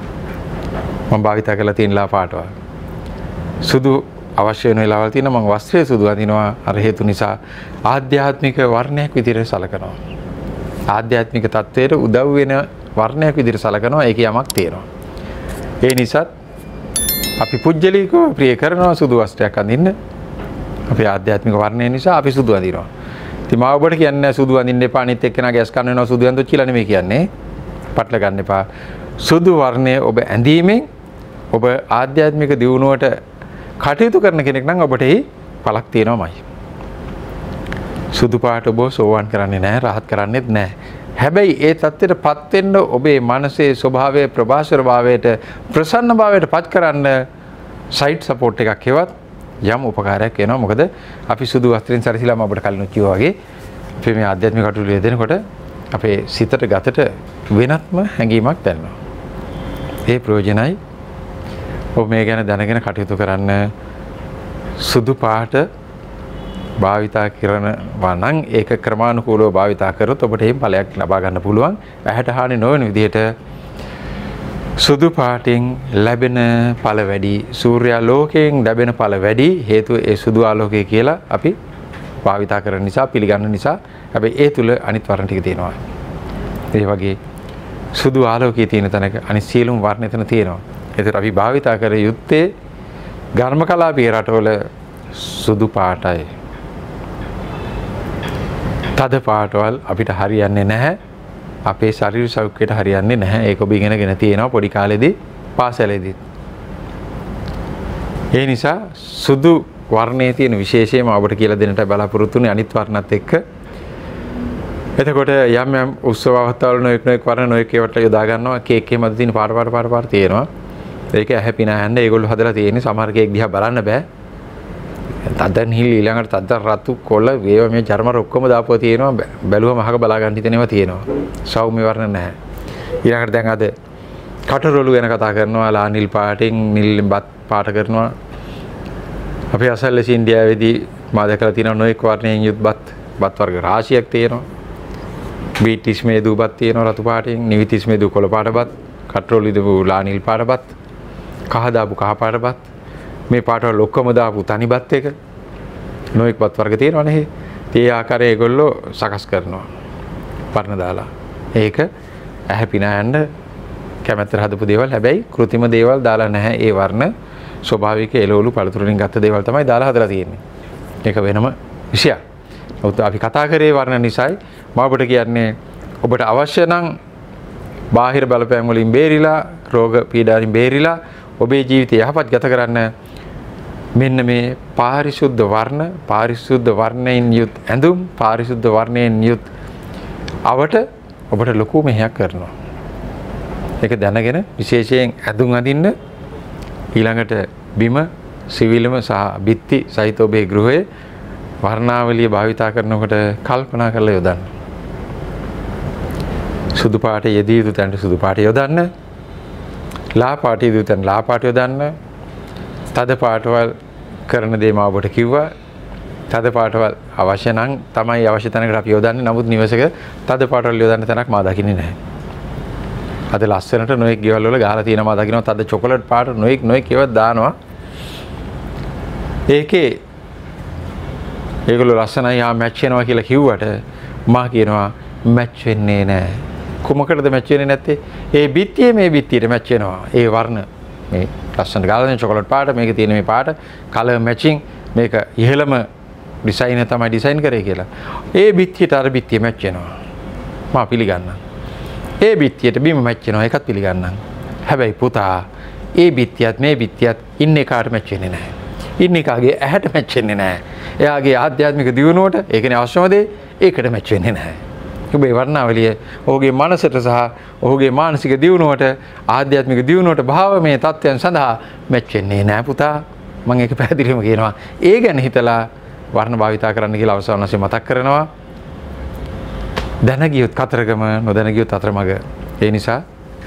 මම භාවිතා කරලා තියෙන ලා පාටවල්. සුදු අවශ්‍ය වෙන වෙලාවල් තියෙන මම වස්ත්‍රය සුදු අඳිනවා. අර හේතු නිසා ආධ්‍යාත්මික වර්ණයක් විදිහට සලකනවා. ආධ්‍යාත්මික தത്വයට උදව් වෙන වර්ණයක් විදිහට සලකනවා. ඒකේ යමක් තියෙනවා. ඒ නිසා අපි පුජ්‍යලිකව ප්‍රිය කරනවා සුදු වස්ත්‍රයක් අඳින්න. අපේ ආධ්‍යාත්මික වර්ණය නිසා අපි සුදු අඳිනවා. ඉතින් මම ඔබට කියන්නේ සුදු අඳින්න එපා, අනිත් එක්කෙනාගේ ඇස් කන්න වෙනවා සුදු අඳොත් කියලා නෙමෙයි කියන්නේ. පටල ගන්න එපා. සුදු වර්ණය ඔබ ඇඳීමෙන් ඔබ ආධ්‍යාත්මික දියුණුවට කටයුතු කරන කෙනෙක් නම් ඔබට එහි පළක් තියෙනවමයි. සුදු පාට ඔබ සෝවන් කරන්නේ නැහැ, රහත් කරන්නේත් නැහැ. හැබැයි ඒ தත්ත්වයටපත් වෙන්න ඔබේ මනසේ ස්වභාවය ප්‍රභාස්වර භාවයට, ප්‍රසන්න භාවයට පත් කරන්න සයිඩ් සපෝට් එකක් හේවත් යම් උපකාරයක් වෙනවා. මොකද අපි සුදු වස්ත්‍රෙන් සැරසිලාම අපිට කලින් කිව්වා වගේ අපි මේ ආධ්‍යාත්මික කටයුතු යෙදෙනකොට අපේ සිතට ගතට වෙනත්ම හැඟීමක් දැනෙනවා. ඒ ප්‍රයෝජනයි ඔබ මේ ගැන දැනගෙන කටයුතු කරන්න. සුදු පාට භාවිතා කරනවා නම් ඒක ක්‍රමානුකූලව භාවිතා කරොත් ඔබට එහෙම ඵලයක් ලබා ගන්න පුළුවන්. ඇහැට හානි නොවන විදිහට සුදු පාටින් ලැබෙන ඵල වැඩි, සූර්යාලෝකයෙන් ලැබෙන ඵල වැඩි. හේතුව ඒ සුදු ආලෝකය කියලා අපි භාවිතා කරන නිසා, පිළිගන්න නිසා. හැබැයි ඒ තුල අනිත් වර්ණ ටික තියෙනවා. ඒ වගේ සුදු ආලෝකයේ තියෙන තැනක අනිත් සියලුම වර්ණ එතන තියෙනවා. ඒතර අපි භාවිතා කර යුත්තේ ඝර්ම කලාපීය රටවල සුදු පාටයි. තද පාටවල් අපිට හරියන්නේ නැහැ. අපේ ශරීර සෞඛ්‍යයට හරියන්නේ නැහැ. ඒක ඔබ ඉගෙනගෙන තියෙනවා පොඩි කාලේදී පාසලේදී. ඒ නිසා සුදු වර්ණයේ තියෙන විශේෂයම ඔබට කියලා දෙන්නට බලාපොරොත්තු වෙන්නේ අනිත් වර්ණත් එක්ක. එතකොට යම් යම් උත්සව අවස්ථාවල නොඑක් වර්ණ නොඑක් ඒවට යොදා ගන්නවා. කේක් එකේ මැද තියෙන පාට තියෙනවා. ඒක හැපි නැහැන්න ඒගොල්ලෝ හදලා තියෙන්නේ. සමහර කේක් දිහා බලන්න බෑ. තද නිල් ඊළඟට තද රතු කොළ වේව මේ චර්මර ඔක්කොම දාපුවා තියෙනවා. බැලුවම අහක බලා ගන්න හිතෙනවා තියෙනවා. සෞම්‍ය වර්ණ නැහැ. ඊළඟට දැන් අද කටරොළු ගැන කතා කරනවා. ලා නිල් පාටින් නිල් බත් පාට කරනවා. අපේ අසල්ලේ ඉන්දියාවේදී මා දැකලා තියෙනවා නොඑක් වර්ණයෙන් යුත් බත් වර්ග රාශියක් තියෙනවා. බීටිස් මේදු බත් තියෙනවා රතු පාටින්, නිවිතිස් මේදු කොළ පාට බත්, කටරොළු දපු ලා නිල් පාට බත්, කහ දාපු කහ පාට බත්, මේ පාටවල ඔක්කොම දාපු තනි බත් එක නොඑක් බත් වර්ග තියෙනවනේ. ඒ ආකාරයේ ඒගොල්ලෝ සකස් කරනවා වර්ණ දාලා. ඒක ඇහැ පිනායන්න කැමැත්තට හදපු දේවල්. හැබැයි කෘත්‍රිම දේවල් දාලා නැහැ. ඒ වර්ණ ස්වභාවික එළවලු පළතුරු වලින් ගත්ත දේවල් තමයි දාලා හදලා තියෙන්නේ. ඒක වෙනම විෂයක්. ඔත් අපි කතා කරේ වර්ණ නිසායි මම ඔබට කියන්නේ ඔබට අවශ්‍ය නම් බාහිර බලපෑම් වලින් බේරිලා, රෝග පීඩාවෙන් බේරිලා ඔබේ ජීවිතය යහපත් ගත කරන්න මෙන්න මේ පාරිශුද්ධ වර්ණ, පාරිශුද්ධ වර්ණයෙන් යුත් ඇඳුම්, පාරිශුද්ධ වර්ණයෙන් යුත් අවට ඔබට ලොකු මෙහෙයක් කරනවා. ඒක දැනගෙන විශේෂයෙන් ඇඳුම් අඳින්න ඊළඟට බිම සිවිලම සහ බිත්ති සහිත ඔබේ ගෘහයේ වර්ණාවලිය භාවිතා කරනකොට කල්පනා කරලා යොදන්න. සුදු පාට යෙදිය යුතු තැනට සුදු පාට යොදන්න. ලා පාට යෙදිය යුතු තැන ලා පාට යොදන්න. තද පාටවල් කරන දේ මම ඔබට කිව්වා. තද පාටවල් අවශ්‍ය නම් තමයි අවශ්‍ය තැනකට අපි යොදන්නේ. නමුත් නිවසක තද පාටවල් යොදන්න තැනක් මා දකින්නේ නැහැ. අද ලස්සනට නොඑක් ගෙවල් වල ගහලා තියෙනවා. මා දකිනවා තද චොකලට් පාට නොඑක් ඒවා දානවා. ඒකේ ඒගොල්ලෝ ලස්සනයි මැච් වෙනවා කියලා කිව්වට මා කියනවා මැච් වෙන්නේ නැහැ. කොමකටද මැච් වෙන්නේ නැත්තේ? ඒ බිත්තියේ මේ බිත්තියට මැච් වෙනවා. ඒ වර්ණ මේ ලස්සනට ගාලා තියෙන චොකලට් පාට, මේකේ තියෙන මේ පාට කලර් මැචින්, මේක ඉහළම ඩිසයිනර් තමයි ඩිසයින් කරේ කියලා. ඒ බිත්තියට අර බිත්තිය මැච් වෙනවා. මා පිළිගන්නම්. ඒ බිත්තියට බිම මැච් වෙනවා. ඒකත් පිළිගන්නම්. හැබැයි පුතා ඒ බිත්තියත් මේ බිත්තියත් ඉන්නේ කාට මැච් වෙන්නේ නැහැ. ඉන්න එකාගේ ඇහැට මැච් වෙන්නේ නැහැ. එයාගේ ආධ්‍යාත්මික දියුණුවට ඒකනේ අවශ්‍යම දේ ඒකට මැච් වෙන්නේ නැහැ. ඔබේ වර්ණාවලිය ඔහුගේ මනසට සහ ඔහුගේ මානසික දියුණුවට, ආධ්‍යාත්මික දියුණුවට, භාවමය තත්ත්වයන් සඳහා මැච් වෙන්නේ නැහැ පුතා. මම ඒක පැහැදිලිවම කියනවා. ඒ ගැන හිතලා වර්ණ භාවිතා කරන්න කියලා අවසාන වශයෙන් මතක් කරනවා. දැන ගියොත් කතරගම, නොදැන ගියොත් අතරමඟ. ඒ නිසා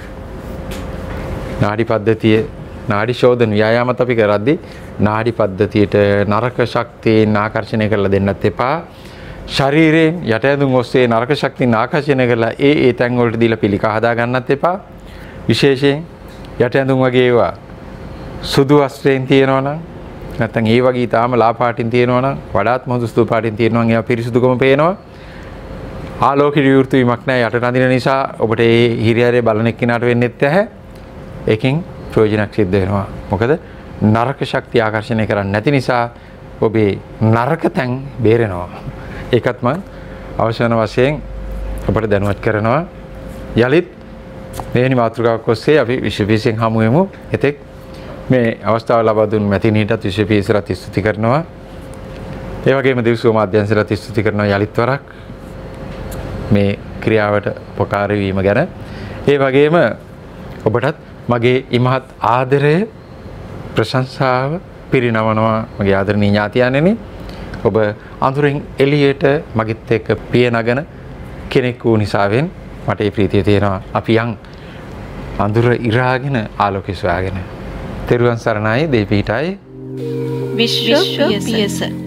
නාඩි පද්ධතිය, නාඩි ශෝධන ව්‍යායාමත් අපි කරද්දී නාඩි පද්ධතියට නරක ශක්තියන් ආකර්ෂණය කරලා දෙන්නත් එපා. ශරීරයෙන් යට ඇඳුම් ඔස්සේ නරක ශක්තියන් ආකර්ෂණය කරලා ඒ තැන් වලට දීලා පිළිකා හදා ගන්නත් එපා. විශේෂයෙන් යට ඇඳුම් වගේ ඒවා සුදු වස්ත්‍රයෙන් තියෙනවා නම්, නැත්නම් ඒ වගේ ඊටාම ලා පාටින් තියෙනවා නම්, වඩාත්ම හොඳ සුදු පාටින් තියෙනවා නම් ඒවා පිරිසුදුකම පේනවා. ආලෝක විවෘත වීමක් නැහැ යට නදින නිසා ඔබට ඒ හිරිහැරේ බලන එක්කිනාට වෙන්නේත් නැහැ. ඒකෙන් ප්‍රයෝජනක් සිද්ධ වෙනවා. මොකද නරක ශක්තිය ආකර්ෂණය කරන්නේ නැති නිසා ඔබේ නරක තැන් බේරෙනවා. ඒකත් මම අවසාන වශයෙන් අපට දැනුවත් කරනවා. යලිත් මෙවැනි මාතෘකාවක් ඔස්සේ අපි විශ්වවිද්‍යාලයෙන් හමු වෙමු. එතෙක් මේ අවස්ථාව ලබා දුන් මැතිණියටත් විශ්වවිද්‍යාලයට ස්තුති කරනවා. ඒ වගේම දිව්‍ය මාධ්‍යංශයට ස්තුති කරනවා යලිත් වරක් මේ ක්‍රියාවට උපකාර වීම ගැන. ඒ වගේම ඔබටත් මගේ ඉමහත් ආදරය, ප්‍රශංසාව පිරිනමනවා මගේ ආදරණීය ඥාතියන්ෙනි. ඔබ අඳුරෙන් එළියට මගෙත් එක්ක පිය නගන කෙනෙක් වූ නිසාවෙන් මට ඒ ප්‍රීතිය තියෙනවා. අපි යන් අඳුර ඉරාගෙන ආලෝකය සොයාගෙන. තෙරුවන් සරණයි දෙවිපිටයි විශ්ව පියස